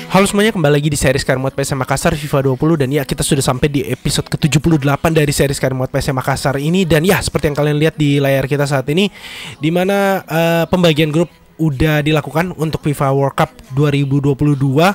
Halo semuanya, kembali lagi di series Karir Muat PSM Makassar FIFA 20. Dan ya, kita sudah sampai di episode ke-78 dari series Karir Muat PSM Makassar ini. Dan ya, seperti yang kalian lihat di layar kita saat ini, dimana pembagian grup udah dilakukan untuk FIFA World Cup 2022.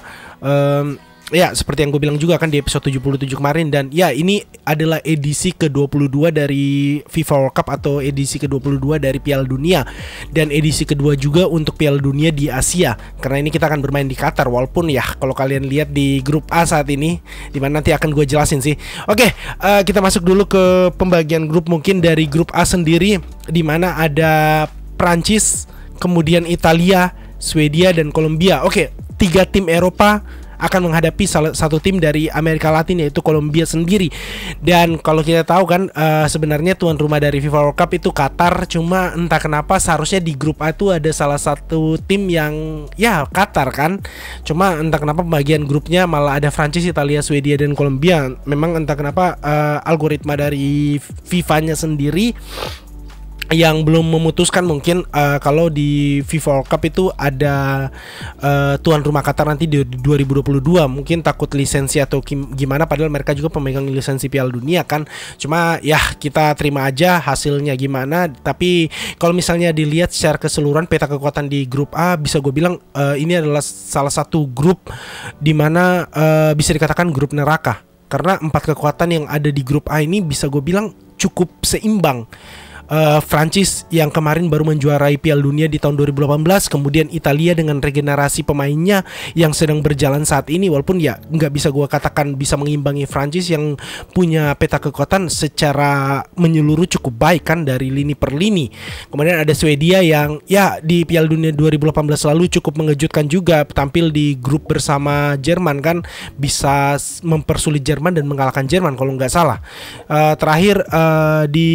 Ya, seperti yang gue bilang juga kan di episode 77 kemarin. Dan ya, ini adalah edisi ke-22 dari FIFA World Cup atau edisi ke-22 dari Piala Dunia. Dan edisi kedua juga untuk Piala Dunia di Asia. Karena ini kita akan bermain di Qatar. Walaupun ya, kalau kalian lihat di grup A saat ini, dimana nanti akan gue jelasin sih. Oke, kita masuk dulu ke pembagian grup. Mungkin dari grup A sendiri, dimana ada Prancis, kemudian Italia, Swedia, dan Kolombia. Oke, 3 tim Eropa akan menghadapi salah satu tim dari Amerika Latin, yaitu Kolombia sendiri. Dan kalau kita tahu kan, sebenarnya tuan rumah dari FIFA World Cup itu Qatar. Cuma entah kenapa seharusnya di grup A itu ada salah satu tim yang ya Qatar kan. Cuma entah kenapa pembagian grupnya malah ada Prancis, Italia, Swedia, dan Kolombia. Memang entah kenapa algoritma dari FIFA-nya sendiri yang belum memutuskan mungkin kalau di FIFA World Cup itu ada tuan rumah Qatar nanti di 2022. Mungkin takut lisensi atau gimana, padahal mereka juga pemegang lisensi Piala Dunia kan. Cuma ya, kita terima aja hasilnya gimana. Tapi kalau misalnya dilihat secara keseluruhan peta kekuatan di grup A, bisa gue bilang ini adalah salah satu grup dimana bisa dikatakan grup neraka. Karena 4 kekuatan yang ada di grup A ini bisa gue bilang cukup seimbang. Prancis yang kemarin baru menjuarai Piala Dunia di tahun 2018, kemudian Italia dengan regenerasi pemainnya yang sedang berjalan saat ini, walaupun ya nggak bisa gue katakan bisa mengimbangi Prancis yang punya peta kekuatan secara menyeluruh cukup baik kan dari lini per lini. Kemudian ada Swedia yang ya di Piala Dunia 2018 lalu cukup mengejutkan juga, tampil di grup bersama Jerman kan, bisa mempersulit Jerman dan mengalahkan Jerman kalau nggak salah. Terakhir di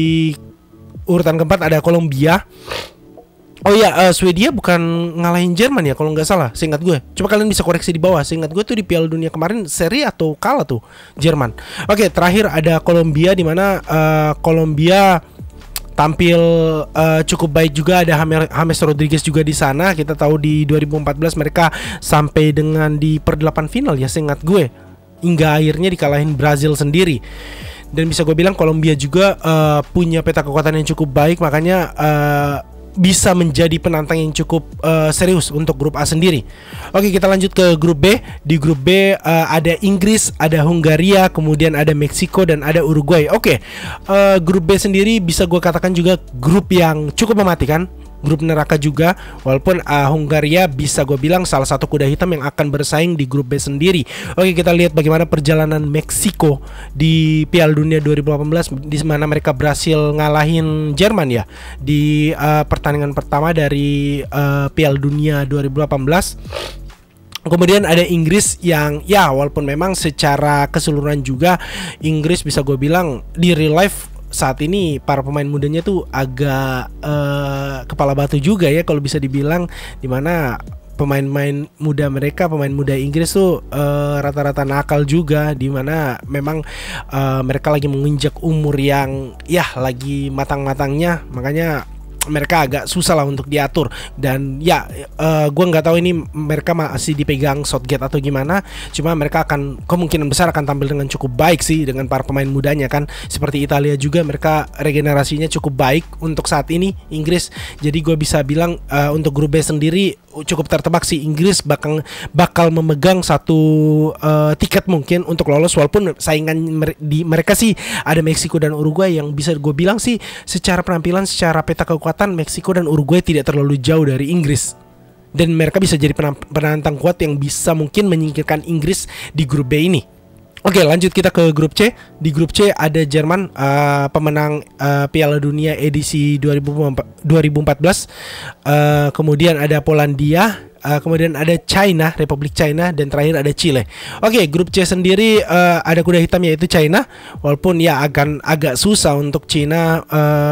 urutan keempat ada Kolombia. Oh ya, Swedia bukan ngalahin Jerman ya kalau nggak salah, seingat gue. Coba kalian bisa koreksi di bawah. Seingat gue tuh di Piala Dunia kemarin seri atau kalah tuh Jerman. Oke, terakhir ada Kolombia, di mana Kolombia tampil cukup baik juga. Ada James Rodriguez juga di sana. Kita tahu di 2014 mereka sampai dengan di per-8 final ya, seingat gue, hingga akhirnya dikalahin Brazil sendiri. Dan bisa gue bilang Kolombia juga punya peta kekuatan yang cukup baik, makanya bisa menjadi penantang yang cukup serius untuk grup A sendiri. Oke, kita lanjut ke grup B. Di grup B ada Inggris, ada Hungaria, kemudian ada Meksiko, dan ada Uruguay. Oke, grup B sendiri bisa gue katakan juga grup yang cukup mematikan, grup neraka juga. Walaupun Hungaria bisa gue bilang salah satu kuda hitam yang akan bersaing di grup B sendiri. Oke, kita lihat bagaimana perjalanan Meksiko di Piala Dunia 2018, di mana mereka berhasil ngalahin Jerman ya di pertandingan pertama dari Piala Dunia 2018. Kemudian ada Inggris yang ya walaupun memang secara keseluruhan juga Inggris bisa gue bilang di real life saat ini para pemain mudanya tuh agak kepala batu juga ya kalau bisa dibilang, dimana pemain-pemain muda mereka, pemain muda Inggris tuh rata-rata nakal juga, dimana memang mereka lagi menginjak umur yang ya lagi matang-matangnya, makanya mereka agak susah lah untuk diatur. Dan ya gue nggak tahu ini mereka masih dipegang Southgate atau gimana, cuma mereka akan kemungkinan besar akan tampil dengan cukup baik sih dengan para pemain mudanya kan. Seperti Italia juga, mereka regenerasinya cukup baik untuk saat ini Inggris. Jadi gue bisa bilang untuk grup B sendiri cukup tertebak sih, Inggris bakal memegang satu tiket mungkin untuk lolos, walaupun saingan di mereka sih ada Meksiko dan Uruguay yang bisa gue bilang sih secara penampilan, secara peta kekuatan Meksiko dan Uruguay tidak terlalu jauh dari Inggris, dan mereka bisa jadi penantang kuat yang bisa mungkin menyingkirkan Inggris di grup B ini. Oke, lanjut kita ke grup C. Di grup C ada Jerman, pemenang Piala Dunia edisi 2014. Kemudian ada Polandia, kemudian ada China, Republik China, dan terakhir ada Chile. Oke, grup C sendiri ada kuda hitam yaitu China. Walaupun ya akan agak susah untuk China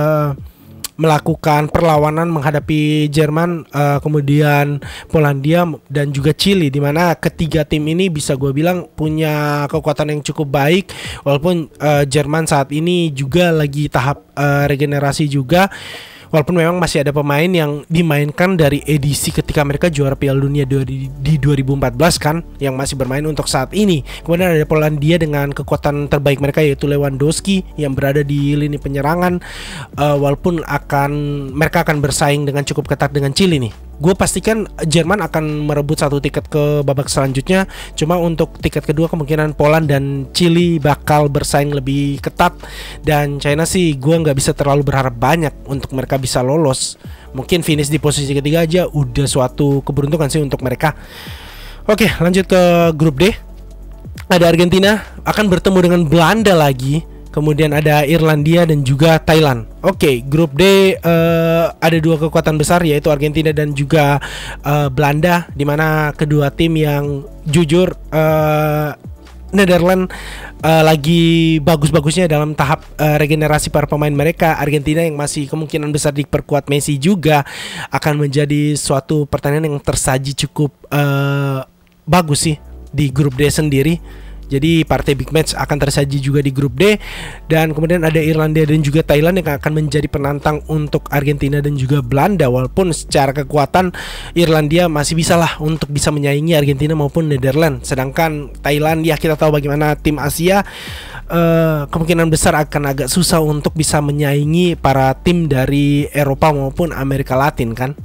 melakukan perlawanan menghadapi Jerman, kemudian Polandia dan juga Chili, di mana ketiga tim ini bisa gue bilang punya kekuatan yang cukup baik. Walaupun Jerman saat ini juga lagi tahap regenerasi juga. Walaupun memang masih ada pemain yang dimainkan dari edisi ketika mereka juara Piala Dunia di 2014 kan, yang masih bermain untuk saat ini. Kemudian ada Polandia dengan kekuatan terbaik mereka yaitu Lewandowski yang berada di lini penyerangan. Walaupun mereka akan bersaing dengan cukup ketat dengan Chili nih. Gue pastikan Jerman akan merebut satu tiket ke babak selanjutnya. Cuma untuk tiket kedua kemungkinan Poland dan Chili bakal bersaing lebih ketat. Dan China sih gue nggak bisa terlalu berharap banyak untuk mereka bisa lolos. Mungkin finish di posisi ketiga aja udah suatu keberuntungan sih untuk mereka. Oke, lanjut ke grup D. Ada Argentina akan bertemu dengan Belanda lagi. Kemudian ada Irlandia dan juga Thailand. Oke, grup D ada dua kekuatan besar yaitu Argentina dan juga Belanda, di mana kedua tim yang jujur Netherlands lagi bagus-bagusnya dalam tahap regenerasi para pemain mereka. Argentina yang masih kemungkinan besar diperkuat Messi juga akan menjadi suatu pertandingan yang tersaji cukup bagus sih di grup D sendiri. Jadi partai big match akan tersaji juga di grup D. Dan kemudian ada Irlandia dan juga Thailand yang akan menjadi penantang untuk Argentina dan juga Belanda. Walaupun secara kekuatan Irlandia masih bisa lah untuk bisa menyaingi Argentina maupun Netherlands. Sedangkan Thailand ya kita tahu bagaimana tim Asia, kemungkinan besar akan agak susah untuk bisa menyaingi para tim dari Eropa maupun Amerika Latin kan.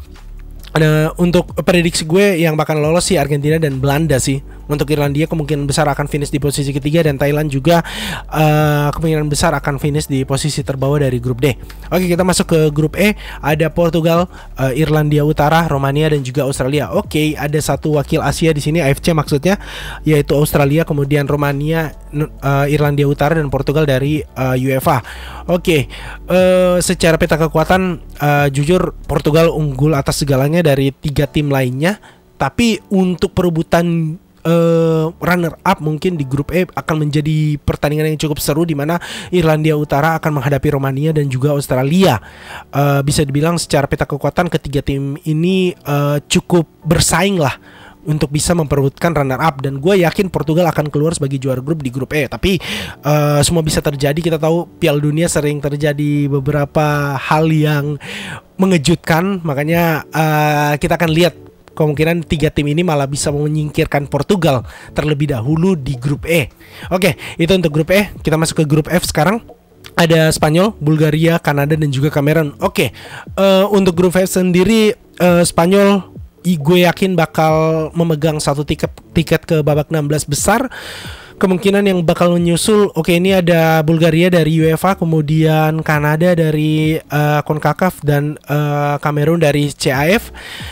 Untuk prediksi gue yang bakal lolos sih Argentina dan Belanda sih. Untuk Irlandia kemungkinan besar akan finish di posisi ketiga, dan Thailand juga kemungkinan besar akan finish di posisi terbawah dari grup D. Oke, kita masuk ke grup E. Ada Portugal, Irlandia Utara, Romania dan juga Australia. Oke, ada satu wakil Asia di sini, AFC maksudnya, yaitu Australia, kemudian Romania, Irlandia Utara dan Portugal dari UEFA. Oke, secara peta kekuatan jujur Portugal unggul atas segalanya dari tiga tim lainnya. Tapi untuk perebutan runner up mungkin di grup E akan menjadi pertandingan yang cukup seru, di mana Irlandia Utara akan menghadapi Romania dan juga Australia. Bisa dibilang secara peta kekuatan ketiga tim ini cukup bersaing lah untuk bisa memperebutkan runner up, dan gue yakin Portugal akan keluar sebagai juara grup di grup E. Tapi semua bisa terjadi. Kita tahu Piala Dunia sering terjadi beberapa hal yang mengejutkan, makanya kita akan lihat kemungkinan tiga tim ini malah bisa menyingkirkan Portugal terlebih dahulu di grup E. Oke, itu untuk grup E. Kita masuk ke grup F sekarang. Ada Spanyol, Bulgaria, Kanada dan juga Kamerun. Oke, untuk grup F sendiri Spanyol gue yakin bakal memegang satu tiket ke babak 16 besar. Kemungkinan yang bakal menyusul, oke, ini ada Bulgaria dari UEFA, kemudian Kanada dari CONCACAF dan Kamerun dari CAF.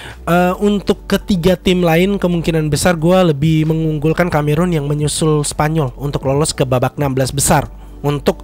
Untuk ketiga tim lain kemungkinan besar gue lebih mengunggulkan Kamerun yang menyusul Spanyol untuk lolos ke babak 16 besar untuk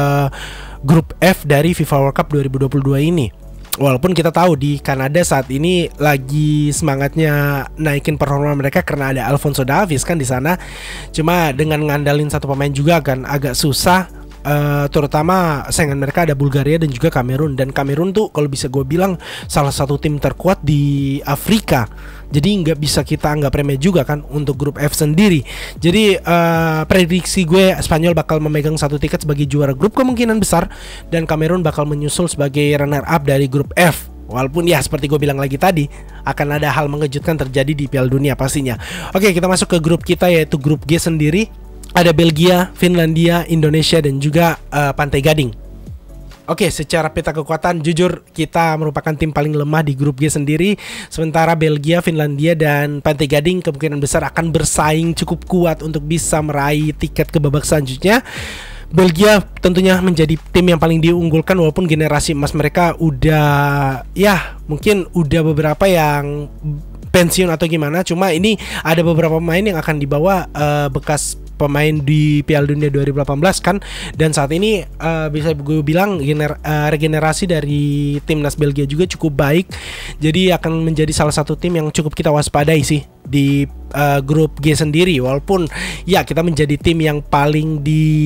grup F dari FIFA World Cup 2022 ini. Walaupun kita tahu di Kanada saat ini lagi semangatnya naikin performa mereka karena ada Alphonso Davies kan di sana. Cuma dengan ngandalin satu pemain juga kan agak susah. Terutama saingan mereka ada Bulgaria dan juga Kamerun. Dan Kamerun tuh kalau bisa gue bilang salah satu tim terkuat di Afrika. Jadi nggak bisa kita anggap remeh juga kan untuk grup F sendiri. Jadi prediksi gue Spanyol bakal memegang satu tiket sebagai juara grup kemungkinan besar, dan Kamerun bakal menyusul sebagai runner up dari grup F. Walaupun ya seperti gue bilang lagi tadi, akan ada hal mengejutkan terjadi di Piala Dunia pastinya. Oke, kita masuk ke grup kita yaitu grup G sendiri. Ada Belgia, Finlandia, Indonesia dan juga Pantai Gading. Oke, secara peta kekuatan jujur kita merupakan tim paling lemah di grup G sendiri. Sementara Belgia, Finlandia dan Pantai Gading kemungkinan besar akan bersaing cukup kuat untuk bisa meraih tiket ke babak selanjutnya. Belgia tentunya menjadi tim yang paling diunggulkan, walaupun generasi emas mereka udah mungkin udah beberapa yang pensiun atau gimana. Cuma ini ada beberapa pemain yang akan dibawa bekas pemain di Piala Dunia 2018 kan, dan saat ini bisa gue bilang regenerasi dari timnas Belgia juga cukup baik. Jadi akan menjadi salah satu tim yang cukup kita waspadai sih di grup G sendiri. Walaupun ya kita menjadi tim yang paling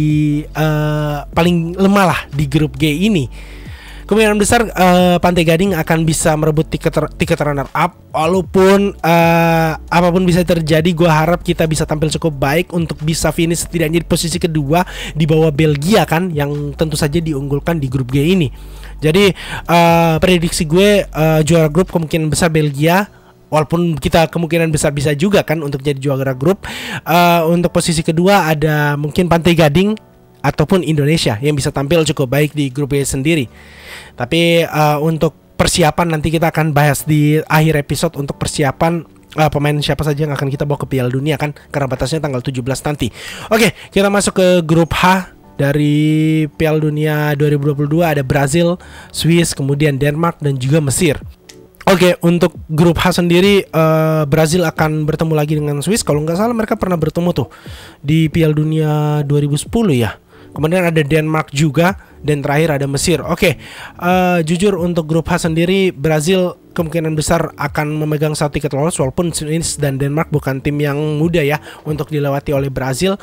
lemah lah di grup G ini. Kemungkinan besar Pantai Gading akan bisa merebut tiket runner up. Walaupun apapun bisa terjadi, gue harap kita bisa tampil cukup baik untuk bisa finish setidaknya di posisi kedua di bawah Belgia kan, yang tentu saja diunggulkan di grup G ini. Jadi prediksi gue juara grup kemungkinan besar Belgia. Walaupun kita kemungkinan besar bisa juga kan untuk jadi juara grup. Untuk posisi kedua ada mungkin Pantai Gading ataupun Indonesia yang bisa tampil cukup baik di grup B sendiri. Tapi untuk persiapan nanti kita akan bahas di akhir episode untuk persiapan pemain siapa saja yang akan kita bawa ke Piala Dunia kan, karena batasnya tanggal 17 nanti. Oke, kita masuk ke grup H dari Piala Dunia 2022. Ada Brazil, Swiss, kemudian Denmark dan juga Mesir. Oke, untuk grup H sendiri Brazil akan bertemu lagi dengan Swiss. Kalau nggak salah mereka pernah bertemu tuh di Piala Dunia 2010 ya. Kemudian ada Denmark juga, dan terakhir ada Mesir. Oke, jujur untuk grup H sendiri Brazil kemungkinan besar akan memegang satu tiket lolos, walaupun Swiss dan Denmark bukan tim yang mudah ya untuk dilewati oleh Brazil.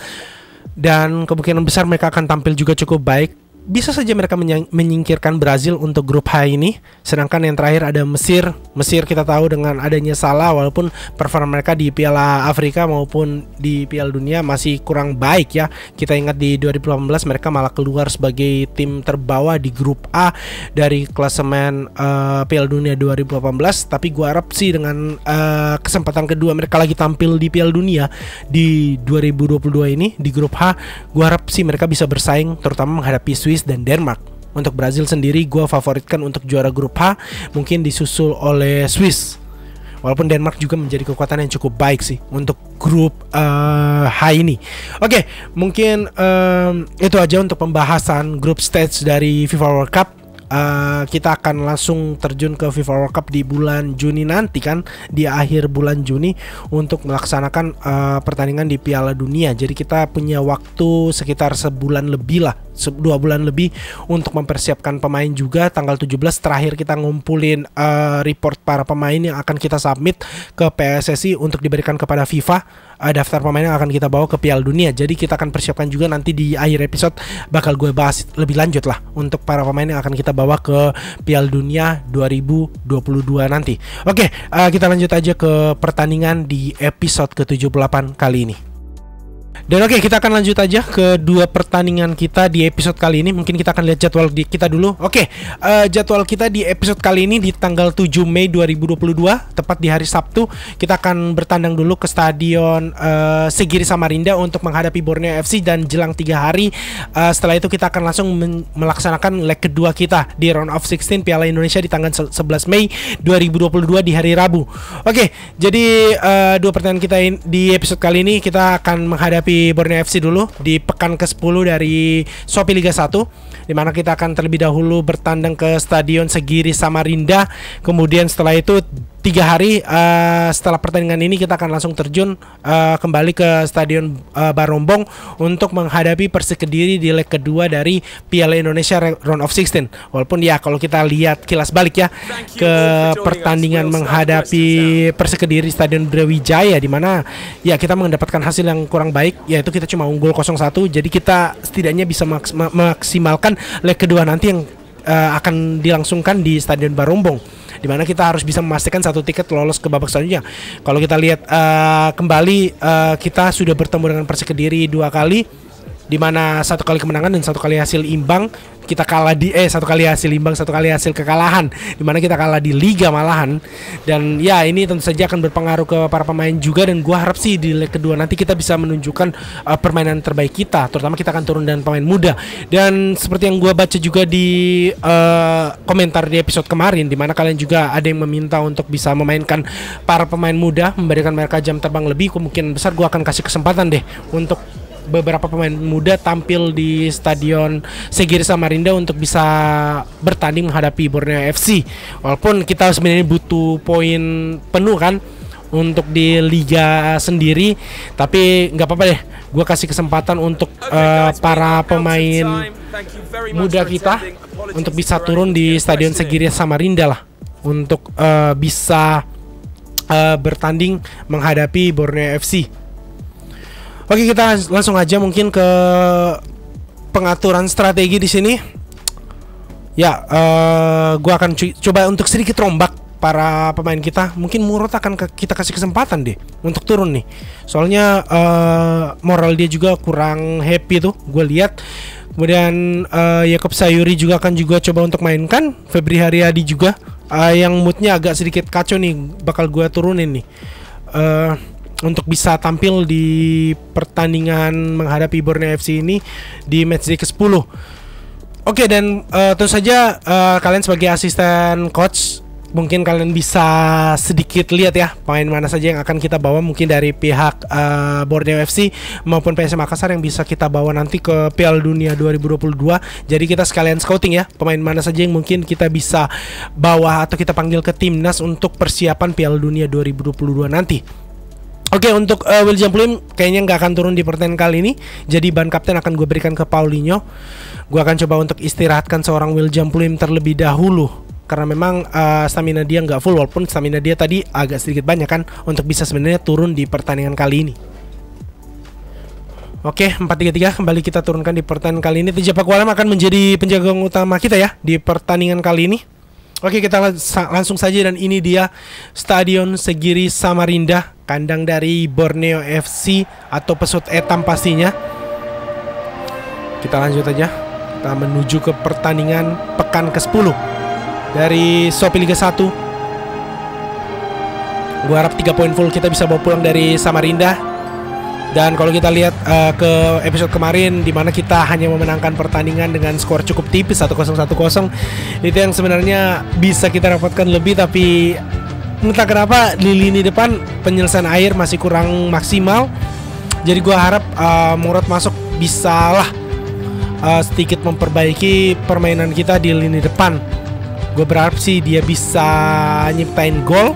Dan kemungkinan besar mereka akan tampil juga cukup baik. Bisa saja mereka menyingkirkan Brazil untuk grup H ini. Sedangkan yang terakhir ada Mesir. Mesir kita tahu dengan adanya Salah, walaupun performa mereka di Piala Afrika maupun di Piala Dunia masih kurang baik ya. Kita ingat di 2018 mereka malah keluar sebagai tim terbawa di grup A dari klasemen Piala Dunia 2018. Tapi gua harap sih dengan kesempatan kedua mereka lagi tampil di Piala Dunia di 2022 ini di grup H, gua harap sih mereka bisa bersaing terutama menghadapi Swiss dan Denmark. Untuk Brazil sendiri gue favoritkan untuk juara grup H, mungkin disusul oleh Swiss. Walaupun Denmark juga menjadi kekuatan yang cukup baik sih untuk grup H ini. Oke, mungkin itu aja untuk pembahasan grup stage dari FIFA World Cup. Kita akan langsung terjun ke FIFA World Cup di bulan Juni nanti kan, di akhir bulan Juni untuk melaksanakan pertandingan di Piala Dunia. Jadi kita punya waktu sekitar sebulan lebih lah, 2 bulan lebih untuk mempersiapkan pemain juga. Tanggal 17 terakhir kita ngumpulin report para pemain yang akan kita submit ke PSSI untuk diberikan kepada FIFA, daftar pemain yang akan kita bawa ke Piala Dunia. Jadi kita akan persiapkan juga nanti di akhir episode, bakal gue bahas lebih lanjut lah untuk para pemain yang akan kita bawa ke Piala Dunia 2022 nanti. Oke, kita lanjut aja ke pertandingan di episode ke-78 kali ini. Dan oke, kita akan lanjut aja ke dua pertandingan kita di episode kali ini. Mungkin kita akan lihat jadwal kita dulu. Oke, jadwal kita di episode kali ini di tanggal 7 Mei 2022, tepat di hari Sabtu. Kita akan bertandang dulu ke Stadion Segiri Samarinda untuk menghadapi Borneo FC. Dan jelang 3 hari setelah itu kita akan langsung melaksanakan leg kedua kita di Round of 16 Piala Indonesia di tanggal 11 Mei 2022 di hari Rabu. Oke, jadi dua pertandingan kita di episode kali ini kita akan menghadapi Borneo FC dulu di pekan ke-10 dari Shopee Liga 1, dimana kita akan terlebih dahulu bertandang ke Stadion Segiri Samarinda. Kemudian setelah itu 3 hari setelah pertandingan ini kita akan langsung terjun kembali ke Stadion Barombong untuk menghadapi Persik Kediri di leg kedua dari Piala Indonesia Round of 16. Walaupun ya kalau kita lihat kilas balik ya ke pertandingan menghadapi Persik Kediri Stadion Brawijaya, di mana ya kita mendapatkan hasil yang kurang baik, yaitu kita cuma unggul 0-1. Jadi kita setidaknya bisa maksimalkan leg kedua nanti yang akan dilangsungkan di Stadion Barombong, di mana kita harus bisa memastikan satu tiket lolos ke babak selanjutnya. Kalau kita lihat kembali, kita sudah bertemu dengan Persik Kediri 2 kali, di mana 1 kali kemenangan dan 1 kali hasil imbang. Kita kalah di 1 kali hasil imbang, 1 kali hasil kekalahan, di mana kita kalah di Liga malahan. Dan ya ini tentu saja akan berpengaruh ke para pemain juga. Dan gua harap sih di leg kedua nanti kita bisa menunjukkan permainan terbaik kita, terutama kita akan turun dengan pemain muda. Dan seperti yang gua baca juga di komentar di episode kemarin, di mana kalian juga ada yang meminta untuk bisa memainkan para pemain muda, memberikan mereka jam terbang lebih. Kemungkinan besar gua akan kasih kesempatan deh untuk beberapa pemain muda tampil di Stadion Segiri Samarinda untuk bisa bertanding menghadapi Borneo FC. Walaupun kita sebenarnya butuh poin penuh kan untuk di liga sendiri, tapi nggak apa-apa deh, gue kasih kesempatan untuk para pemain muda kita untuk bisa turun di Stadion Segiri Samarinda lah, untuk bisa bertanding menghadapi Borneo FC. Oke, kita langsung aja mungkin ke pengaturan strategi di sini. Ya, gua akan coba untuk sedikit rombak para pemain kita. Mungkin Murad akan kita kasih kesempatan deh untuk turun nih. Soalnya moral dia juga kurang happy tuh, gue lihat. Kemudian Yakob Sayuri juga akan juga coba untuk mainkan. Febri Haryadi juga yang moodnya agak sedikit kacau nih, bakal gue turunin nih untuk bisa tampil di pertandingan menghadapi Borneo FC ini di matchday ke-10. Oke, dan tentu saja kalian sebagai asisten coach mungkin kalian bisa sedikit lihat ya pemain mana saja yang akan kita bawa mungkin dari pihak Borneo FC maupun PSM Makassar yang bisa kita bawa nanti ke Piala Dunia 2022. Jadi kita sekalian scouting ya pemain mana saja yang mungkin kita bisa bawa atau kita panggil ke timnas untuk persiapan Piala Dunia 2022 nanti. Oke, untuk William Pluim kayaknya nggak akan turun di pertandingan kali ini. Jadi ban kapten akan gue berikan ke Paulinho. Gue akan coba untuk istirahatkan seorang William Pluim terlebih dahulu, karena memang stamina dia nggak full, walaupun stamina dia tadi agak sedikit banyak kan untuk bisa sebenarnya turun di pertandingan kali ini. Oke, 4-3-3 kembali kita turunkan di pertandingan kali ini. Teja Pakualam akan menjadi penjaga utama kita ya di pertandingan kali ini. Oke, kita langsung saja, dan ini dia Stadion Segiri Samarinda, kandang dari Borneo FC atau Pesut Etam pastinya. Kita lanjut aja. Kita menuju ke pertandingan pekan ke-10 dari Shopee Liga 1. Gua harap 3 poin full kita bisa bawa pulang dari Samarinda. Dan kalau kita lihat ke episode kemarin di mana kita hanya memenangkan pertandingan dengan skor cukup tipis 1-0, 1-0, itu yang sebenarnya bisa kita dapatkan lebih, tapi entah kenapa di lini depan penyelesaian air masih kurang maksimal. Jadi gua harap Murad masuk bisalah sedikit memperbaiki permainan kita di lini depan. Gue berharap sih dia bisa nyiptain gol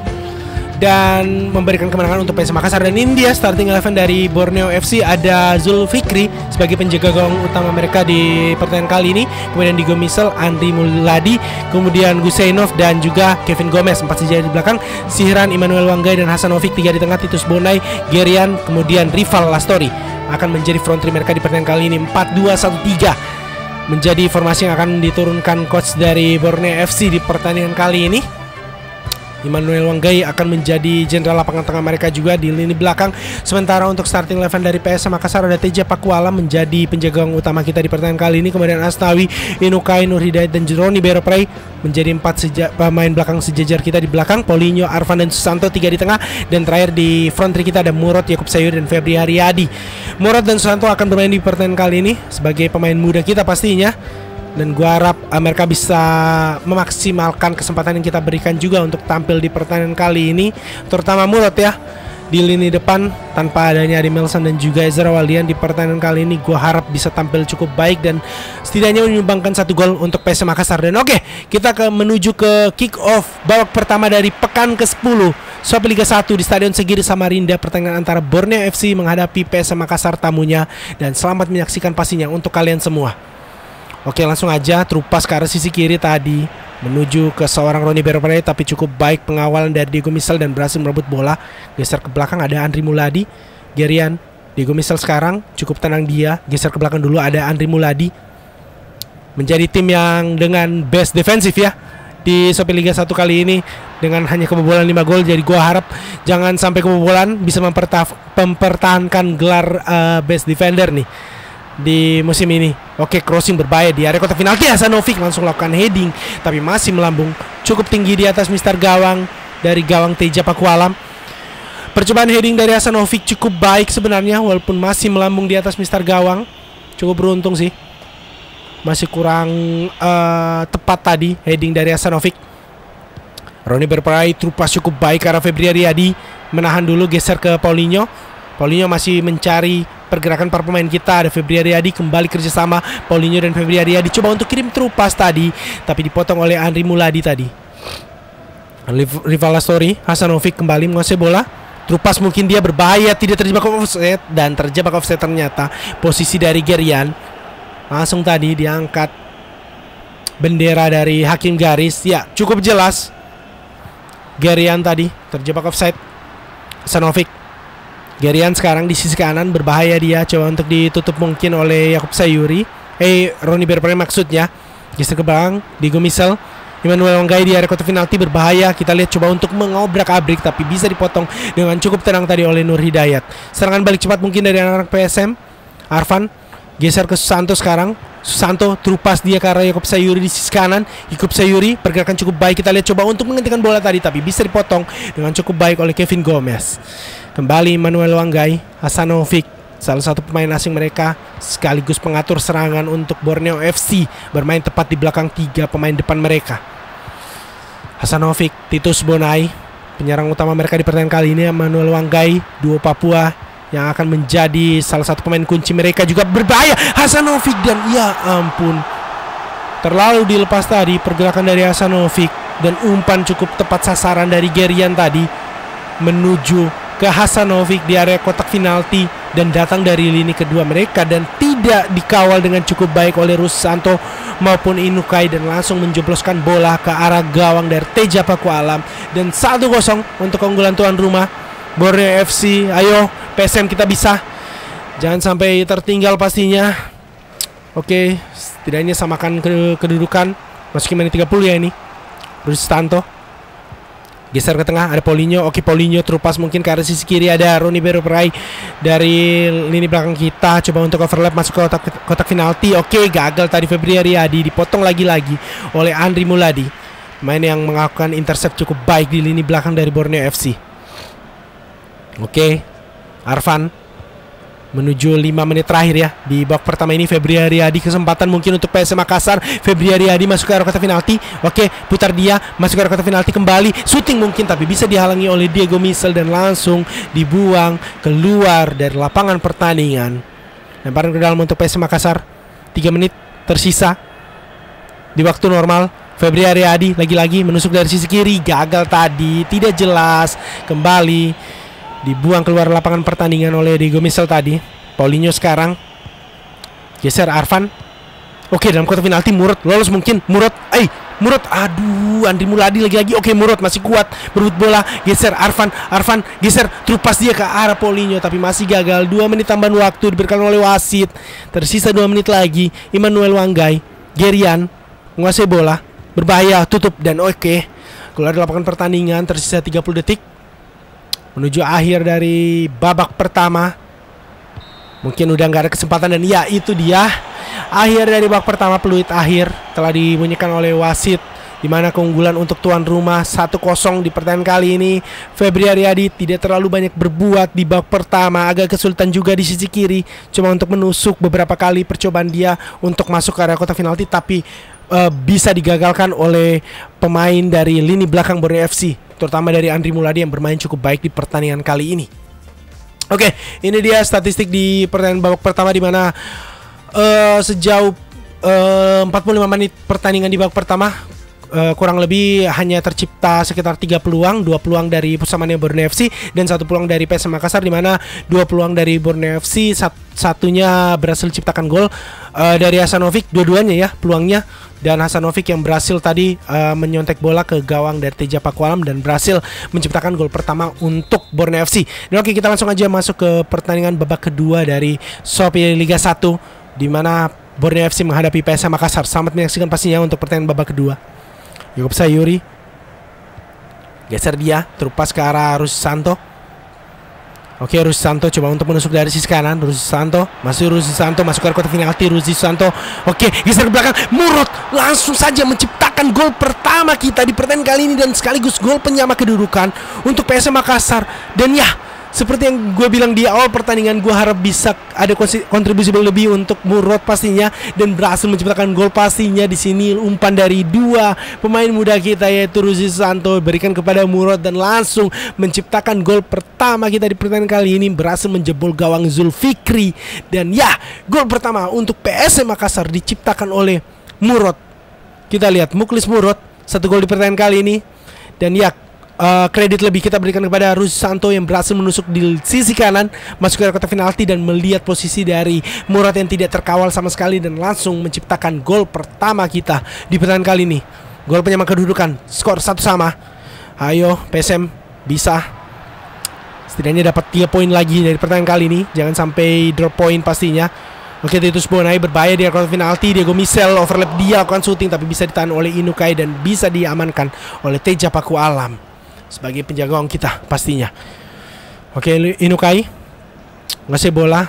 dan memberikan kemenangan untuk PSM Makassar. Dan ini dia starting 11 dari Borneo FC. Ada Zulfikri sebagai penjaga gawang utama mereka di pertandingan kali ini. Kemudian Diego Misel, Andri Muladi, kemudian Guseinov dan juga Kevin Gomez. 4 saja di belakang. Sihran, Immanuel Wanggai dan Hasanovic. 3 di tengah, Titus Bonai, Gerian, kemudian Rival Lastori akan menjadi front three mereka di pertandingan kali ini. 4-2-1-3 menjadi formasi yang akan diturunkan coach dari Borneo FC di pertandingan kali ini. Immanuel Wanggai akan menjadi jenderal lapangan tengah mereka juga di lini belakang. Sementara untuk starting 11 dari PSM Makassar ada Teja Pakualam menjadi penjaga gawang utama kita di pertandingan kali ini. Kemudian Asnawi, Inukai, Nur Hidayat dan Jeroni Beroprey menjadi 4 pemain belakang sejajar kita di belakang. Paulinho, Arfan dan Susanto 3 di tengah. Dan terakhir di front three kita ada Murad, Yakob Sayuri dan Febri Haryadi. Murad dan Susanto akan bermain di pertandingan kali ini sebagai pemain muda kita pastinya. Dan gua harap mereka bisa memaksimalkan kesempatan yang kita berikan juga untuk tampil di pertandingan kali ini, terutama Murad ya di lini depan. Tanpa adanya Adi Melson dan juga Ezra Waldian di pertandingan kali ini, gua harap bisa tampil cukup baik dan setidaknya menyumbangkan 1 gol untuk PSM Makassar. Dan oke, kita menuju ke kick off babak pertama dari pekan ke-10 Shopee Liga 1 di Stadion Segiri Samarinda, pertandingan antara Borneo FC menghadapi PSM Makassar tamunya. Dan selamat menyaksikan pastinya untuk kalian semua. Oke, langsung aja terupas ke arah sisi kiri tadi menuju ke seorang Roni Beroprey, tapi cukup baik pengawalan dari Diego Misel dan berhasil merebut bola. Geser ke belakang ada Andri Muladi, Gerian, Diego Misel sekarang cukup tenang dia, geser ke belakang dulu ada Andri Muladi. Menjadi tim yang dengan best defensif ya di Shopee Liga 1 kali ini dengan hanya kebobolan 5 gol. Jadi gua harap jangan sampai kebobolan, bisa mempertahankan gelar best defender nih di musim ini. Oke, crossing berbahaya di area kotak penalti. Hasanovic langsung lakukan heading tapi masih melambung cukup tinggi di atas mister gawang dari gawang Teja Pakualam. Percobaan heading dari Hasanovic cukup baik sebenarnya, walaupun masih melambung di atas mister gawang. Cukup beruntung sih, masih kurang tepat tadi heading dari Hasanovic. Roni Berperai terupas cukup baik karena Febri Haryadi menahan dulu, geser ke Paulinho. Paulinho masih mencari pergerakan para pemain kita. Ada Febri Haryadi kembali kerjasama. Paulinho dan Febri Haryadi coba untuk kirim terupas tadi, tapi dipotong oleh Andri Muladi tadi. Rival Lastori, Hasanovic kembali menguasai bola. Terupas mungkin dia berbahaya, tidak terjebak offside, dan terjebak offside ternyata. Posisi dari Gerian langsung tadi diangkat bendera dari hakim garis. Ya, cukup jelas Gerian tadi terjebak offside. Hasanovic, Gerian sekarang di sisi kanan, berbahaya dia, coba untuk ditutup mungkin oleh Yakob Sayuri. Roni Berperai maksudnya. Geser ke belakang, Diego Misel, Immanuel Wanggai di area kotak penalti, berbahaya. Kita lihat coba untuk mengobrak-abrik tapi bisa dipotong dengan cukup tenang tadi oleh Nur Hidayat. Serangan balik cepat mungkin dari anak-anak PSM. Arfan geser ke Susanto sekarang. Susanto terupas dia ke arah Yakob Sayuri di sisi kanan. Yakob Sayuri pergerakan cukup baik, kita lihat coba untuk menghentikan bola tadi, tapi bisa dipotong dengan cukup baik oleh Kevin Gomez. Kembali Manuel Wanggai. Hasanovic, salah satu pemain asing mereka, sekaligus pengatur serangan untuk Borneo FC, bermain tepat di belakang 3 pemain depan mereka. Hasanovic, Titus Bonai, penyerang utama mereka di pertandingan kali ini. Manuel Wanggai, duo Papua, yang akan menjadi salah satu pemain kunci mereka, juga berbahaya. Hasanovic, dan ya ampun, terlalu dilepas tadi pergerakan dari Hasanovic, dan umpan cukup tepat sasaran dari Gerian tadi menuju ke Hasanovic di area kotak penalti dan datang dari lini kedua mereka dan tidak dikawal dengan cukup baik oleh Rusanto maupun Inukai, dan langsung menjebloskan bola ke arah gawang dari Teja Paku Alam, dan 1-0 untuk keunggulan tuan rumah Borneo FC. Ayo PSM, kita bisa, jangan sampai tertinggal pastinya. Oke, setidaknya samakan kedudukan. Masukin menit 30 ya ini. Rustanto geser ke tengah, ada Paulinho. Oke, Paulinho terupas mungkin ke arah sisi kiri, ada Roni Beruperai dari lini belakang kita, coba untuk overlap masuk ke kotak penalti. Oke, gagal tadi. Febri Ariadi dipotong lagi-lagi oleh Andri Muladi, main yang melakukan intercept cukup baik di lini belakang dari Borneo FC. Oke, Arfan menuju 5 menit terakhir ya di babak pertama ini. Febri Ariadi, kesempatan mungkin untuk PSM Makassar. Febri Ariadi masuk ke arah kotak penalti. Oke, putar dia masuk ke arah kotak penalti kembali. Shooting mungkin, tapi bisa dihalangi oleh Diego Misel dan langsung dibuang keluar dari lapangan pertandingan. Lemparan ke dalam untuk PSM Makassar. 3 menit tersisa di waktu normal. Febri Ariadi lagi-lagi menusuk dari sisi kiri, gagal tadi, tidak jelas. Kembali dibuang keluar lapangan pertandingan oleh Diego Misel tadi. Paulinho sekarang geser Arfan. Oke, dalam kotak penalti Murad lolos mungkin. Murad, aduh, Andri Muladi lagi-lagi. Oke, Murad masih kuat berebut bola, geser Arfan geser, terupas dia ke arah Paulinho, tapi masih gagal. 2 menit tambahan waktu diberikan oleh wasit. Tersisa 2 menit lagi. Immanuel Wanggai, Gerian menguasai bola, berbahaya, tutup, dan oke, keluar dari lapangan pertandingan. Tersisa 30 detik menuju akhir dari babak pertama. Mungkin udah nggak ada kesempatan, dan ya itu dia akhir dari babak pertama. Peluit akhir telah dibunyikan oleh wasit, di mana keunggulan untuk tuan rumah 1-0 di pertandingan kali ini. Febri Ariadi tidak terlalu banyak berbuat di babak pertama, agak kesulitan juga di sisi kiri, cuma untuk menusuk beberapa kali percobaan dia untuk masuk ke area kotak penalti, tapi bisa digagalkan oleh pemain dari lini belakang Borneo FC, terutama dari Andri Muladi yang bermain cukup baik di pertandingan kali ini. Oke, ini dia statistik di pertandingan babak pertama, di mana sejauh 45 menit pertandingan di babak pertama, kurang lebih hanya tercipta sekitar 3 peluang, 2 peluang dari Pusamania Borneo FC dan 1 peluang dari PSM Makassar, di mana 2 peluang dari Borneo FC, satunya berhasil diciptakan gol dari Hasanovic, dua-duanya ya peluangnya, dan Hasanovic yang berhasil tadi menyontek bola ke gawang dari Teja Paku Alam dan berhasil menciptakan gol pertama untuk Borneo FC. Dan oke, kita langsung aja masuk ke pertandingan babak kedua dari Shopee Liga 1, di mana Borneo FC menghadapi PSM Makassar. Selamat menyaksikan pastinya untuk pertandingan babak kedua. Yakob Sayuri geser dia, terupas ke arah Rusanto. Oke, Rusanto coba untuk menusuk dari sisi kanan. Rusanto masuk ke kotak penalti. Rusanto oke, geser ke belakang. Murad langsung saja menciptakan gol pertama kita di pertandingan kali ini, dan sekaligus gol penyama kedudukan untuk PSM Makassar. Dan ya, seperti yang gue bilang di awal pertandingan, gue harap bisa ada kontribusi lebih untuk Murad pastinya, dan berhasil menciptakan gol pastinya di sini. Umpan dari 2 pemain muda kita, yaitu Rusanto, berikan kepada Murad dan langsung menciptakan gol pertama kita di pertandingan kali ini, berhasil menjebol gawang Zulfikri. Dan ya, gol pertama untuk PSM Makassar diciptakan oleh Murad. Kita lihat Muklis Murad, 1 gol di pertandingan kali ini. Dan ya, kredit lebih kita berikan kepada Rusanto yang berhasil menusuk di sisi kanan, masuk ke kotak penalti dan melihat posisi dari Murad yang tidak terkawal sama sekali, dan langsung menciptakan gol pertama kita di pertandingan kali ini. Gol penyama kedudukan, skor 1-1. Ayo PSM bisa setidaknya dapat 3 poin lagi dari pertandingan kali ini, jangan sampai drop poin pastinya. Oke, Titus Bonai berbahaya di kotak penalti. Diego Misel overlap, dia lakukan shooting tapi bisa ditahan oleh Inukai dan bisa diamankan oleh Teja Paku Alam sebagai penjaga gawang kita pastinya. Oke, Inukai ngasih bola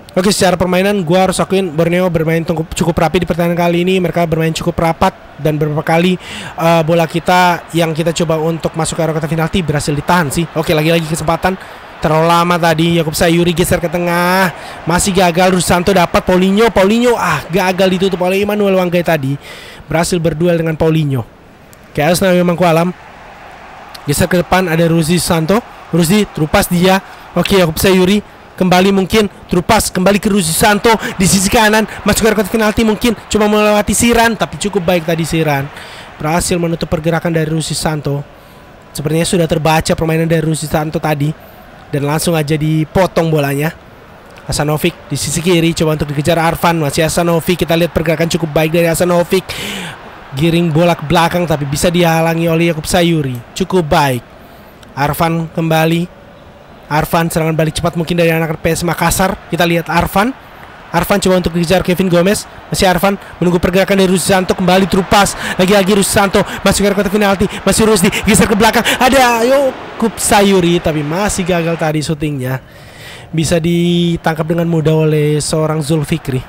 Oke, secara permainan gue harus akuin Borneo bermain cukup rapi di pertandingan kali ini. Mereka bermain cukup rapat dan beberapa kali bola kita yang kita coba untuk masuk ke area kotak penalti berhasil ditahan sih. Oke, lagi-lagi kesempatan terlalu lama tadi. Yakub Sayuri geser ke tengah, masih gagal. Rusanto dapat Paulinho gagal ditutup oleh Immanuel Wanggai tadi. Berhasil berduel dengan Paulinho. Oke, Asnawi Mangkualam geser ke depan, ada Rusdi Santo. Rusdi terupas dia. Oke, Yakub Sayuri kembali, mungkin terupas kembali ke Rusdi Santo di sisi kanan, masuk ke kotak penalti, mungkin cuma melewati Siran, tapi cukup baik tadi Siran berhasil menutup pergerakan dari Rusdi Santo. Sepertinya sudah terbaca permainan dari Rusdi Santo tadi dan langsung aja dipotong bolanya. Hasanovic di sisi kiri coba untuk dikejar Arfan, masih Hasanovic. Kita lihat pergerakan cukup baik dari Hasanovic, giring bola ke belakang tapi bisa dihalangi oleh Yakub Sayuri. Cukup baik. Arfan kembali. Arfan, serangan balik cepat mungkin dari anak PS Makassar. Kita lihat Arfan coba untuk dikejar Kevin Gomez. Masih Arfan menunggu pergerakan dari Rusdi Santo, kembali terupas. Lagi-lagi Rusdi Santo masuk ke kotak penalti. Masih Rusdi geser ke belakang. Ada Yakub Sayuri tapi masih gagal tadi syutingnya. Bisa ditangkap dengan mudah oleh seorang Zulfikri.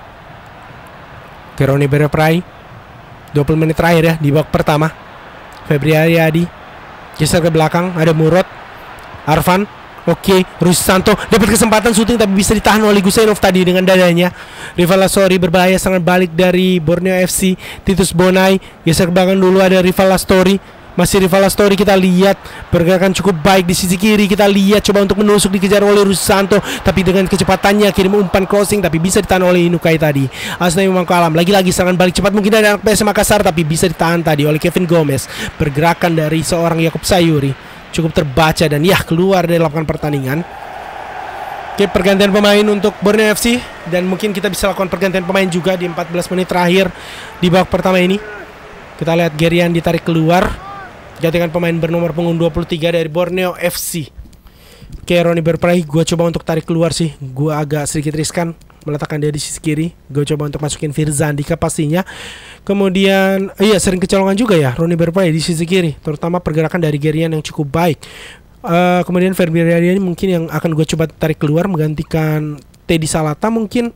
Keroni Bereprai 20 menit terakhir ya di babak pertama. Febri Aryadi geser ke belakang, ada Murad. Arfan, oke, Rusdi Santo dapat kesempatan syuting tapi bisa ditahan oleh Gusainov tadi dengan dadanya. Rival Lastori berbahaya, sangat balik dari Borneo FC. Titus Bonai geser ke belakang dulu, ada Rival Lastori. Masih Rival Lastori, kita lihat pergerakan cukup baik di sisi kiri. Kita lihat coba untuk menusuk, dikejar oleh Rusdi Santo tapi dengan kecepatannya kirim umpan crossing tapi bisa ditahan oleh Inukai tadi. Asnawi Mangkualam lagi-lagi serangan balik cepat mungkin dari anak PS Makassar tapi bisa ditahan tadi oleh Kevin Gomez. Pergerakan dari seorang Yakub Sayuri cukup terbaca dan keluar dari lapangan pertandingan. Oke, pergantian pemain untuk Borneo FC dan mungkin kita bisa lakukan pergantian pemain juga di 14 menit terakhir di babak pertama ini. Kita lihat Gerian ditarik keluar, gantikan pemain bernomor punggung 23 dari Borneo FC. Oke, Roni Berprai gue coba untuk tarik keluar sih. Gue agak sedikit riskan meletakkan dia di sisi kiri. Gue coba untuk masukin Firzan Dika pastinya. Kemudian sering kecolongan juga ya Roni Berprai di sisi kiri, terutama pergerakan dari Gerian yang cukup baik. Kemudian Ferbi Radiani mungkin yang akan gue coba tarik keluar menggantikan Teddy Salata mungkin.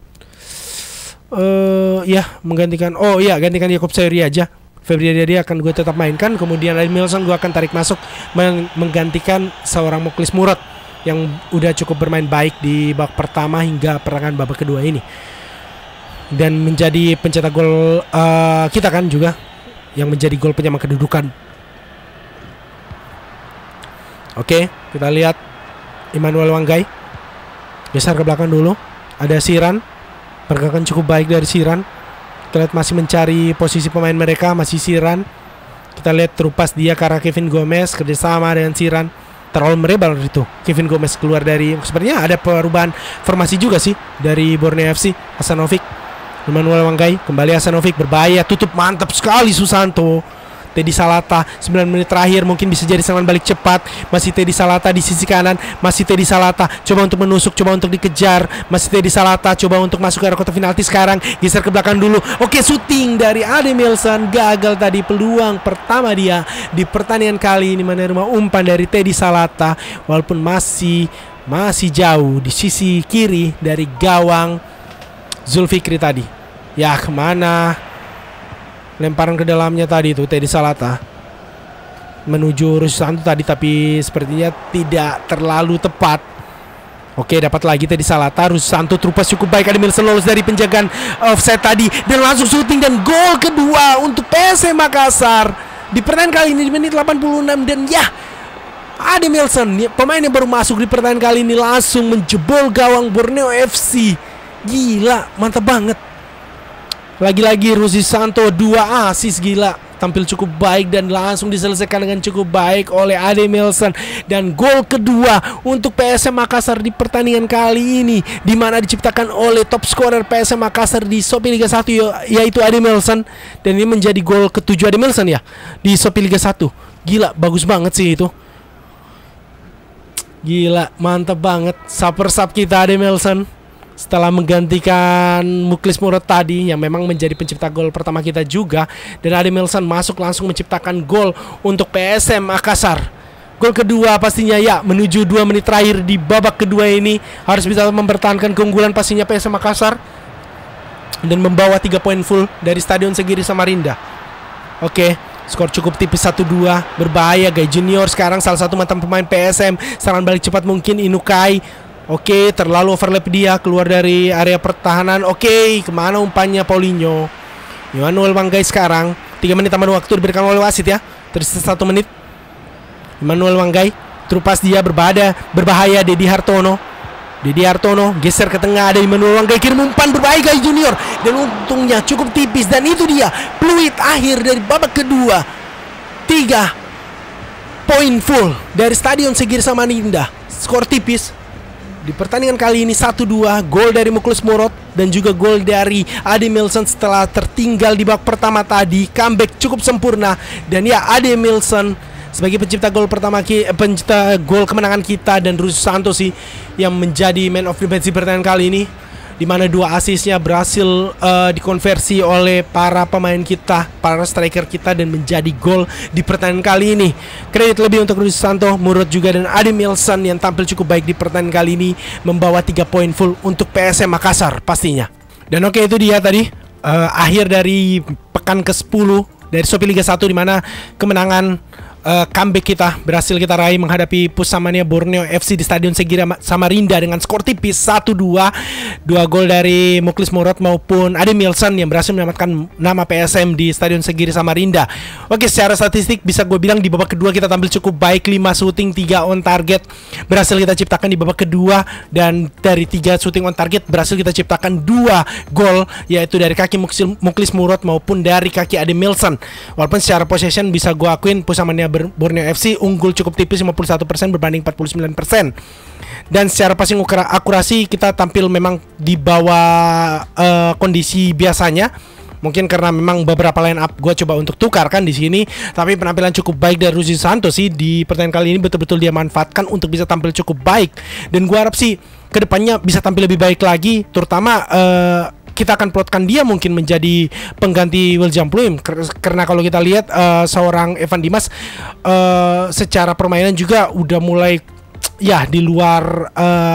Menggantikan gantikan Yakub Sayuri aja. Febri Radiani akan gue tetap mainkan. Kemudian Admilson gue akan tarik masuk menggantikan seorang Muklis Murad yang udah cukup bermain baik di babak pertama hingga pertengahan babak kedua ini dan menjadi pencetak gol kita kan juga yang menjadi gol penyama kedudukan. Oke, kita lihat Immanuel Wanggai geser ke belakang dulu, ada Siran, pergerakan cukup baik dari Siran. Kita lihat masih mencari posisi pemain mereka, masih Siran. Kita lihat terupas dia ke arah Kevin Gomez kerjasama dengan Siran. Terlalu merebal itu Kevin Gomez keluar dari, sepertinya ada perubahan formasi juga sih dari Borneo FC. Hasanovic, Immanuel Wanggai, kembali Hasanovic berbahaya, tutup mantap sekali Susanto. Teddy Salata 9 menit terakhir mungkin bisa jadi serangan balik cepat. Masih Teddy Salata di sisi kanan, masih Teddy Salata coba untuk menusuk, coba untuk dikejar. Masih Teddy Salata coba untuk masuk ke area kotak penalti sekarang, geser ke belakang dulu. Oke, syuting dari Ademilson gagal tadi, peluang pertama dia di pertandingan kali ini menerima umpan dari Teddy Salata walaupun masih jauh di sisi kiri dari gawang Zulfikri tadi. Ya, kemana lemparan ke dalamnya tadi itu Teddy Salata menuju Rusdi Santo tadi, tapi sepertinya tidak terlalu tepat. Oke, dapat lagi Teddy Salata. Rusdi Santo terupas cukup baik, Ademilson lolos dari penjagaan offside tadi dan langsung syuting dan gol kedua untuk PS Makassar di pertandingan kali ini di menit 86. Dan Ademilson, pemain yang baru masuk di pertandingan kali ini, langsung menjebol gawang Borneo FC. Gila, mantap banget. Lagi-lagi Rusdi Santo 2 assist, gila. Tampil cukup baik dan langsung diselesaikan dengan cukup baik oleh Ademilson. Dan gol kedua untuk PSM Makassar di pertandingan kali ini, di mana diciptakan oleh top scorer PSM Makassar di Shopee Liga 1 yaitu Ademilson. Dan ini menjadi gol ke-7 Ademilson ya di Shopee Liga 1. Gila, bagus banget sih itu. Gila, mantap banget. Sub kita Ademilson setelah menggantikan Muklis Murad tadi yang memang menjadi pencipta gol pertama kita juga. Dan Ademilson masuk langsung menciptakan gol untuk PSM Makassar. Gol kedua pastinya ya, menuju 2 menit terakhir di babak kedua ini harus bisa mempertahankan keunggulan pastinya PSM Makassar dan membawa 3 poin full dari Stadion Segiri Samarinda. Oke, skor cukup tipis 1-2. Berbahaya Guy Junior sekarang salah satu mantan pemain PSM. Serangan balik cepat mungkin Inukai. Oke, terlalu overlap dia keluar dari area pertahanan. Oke, kemana umpannya Paulinho? Immanuel Wanggai sekarang 3 menit tambahan waktu diberikan oleh wasit ya. Tersisa 1 menit. Immanuel Wanggai, terupas dia berbahaya Dedi Hartono. Dedi Hartono geser ke tengah, ada Immanuel Wanggai kirim umpan berbahaya Guy Junior dan untungnya cukup tipis, dan itu dia peluit akhir dari babak kedua. 3 poin full dari Stadion Segiri Samarinda. Skor tipis di pertandingan kali ini 1-2. Gol dari Muklis Murad dan juga gol dari Ade Milson setelah tertinggal di babak pertama tadi. Comeback cukup sempurna, dan ya Ade Milson sebagai pencipta gol pertama, pencipta gol kemenangan kita, dan Rudy Susanto sih yang menjadi man of the match di pertandingan kali ini, di mana 2 asisnya berhasil dikonversi oleh para pemain kita, para striker kita, dan menjadi gol di pertandingan kali ini. Kredit lebih untuk Rudy Susanto, Murad juga, dan Ade Milson yang tampil cukup baik di pertandingan kali ini, membawa 3 poin full untuk PSM Makassar pastinya. Dan oke, itu dia tadi akhir dari pekan ke-10 dari Shopee Liga 1, di mana kemenangan comeback kita berhasil kita raih menghadapi Pusamania Borneo FC di Stadion Segiri Samarinda dengan skor tipis 1-2. 2 gol dari Muklis Murad maupun Ade Milson yang berhasil menyelamatkan nama PSM di Stadion Segiri Samarinda. Oke, secara statistik bisa gue bilang di babak kedua kita tampil cukup baik. 5 shooting, 3 on target berhasil kita ciptakan di babak kedua, dan dari 3 shooting on target berhasil kita ciptakan 2 gol, yaitu dari kaki Muklis Murad maupun dari kaki Ade Milson. Walaupun secara possession bisa gue akuin Pusamania Borneo FC unggul cukup tipis 51% berbanding 49%. Dan secara passing akurasi kita tampil memang di bawah kondisi biasanya. Mungkin karena memang beberapa line up gue coba untuk tukar kan di sini, tapi penampilan cukup baik dari Rudy Susanto sih di pertandingan kali ini betul-betul dia manfaatkan untuk bisa tampil cukup baik. Dan gue harap sih kedepannya bisa tampil lebih baik lagi, terutama kita akan plotkan dia mungkin menjadi pengganti William Pluim, karena kalau kita lihat seorang Evan Dimas secara permainan juga udah mulai ya di luar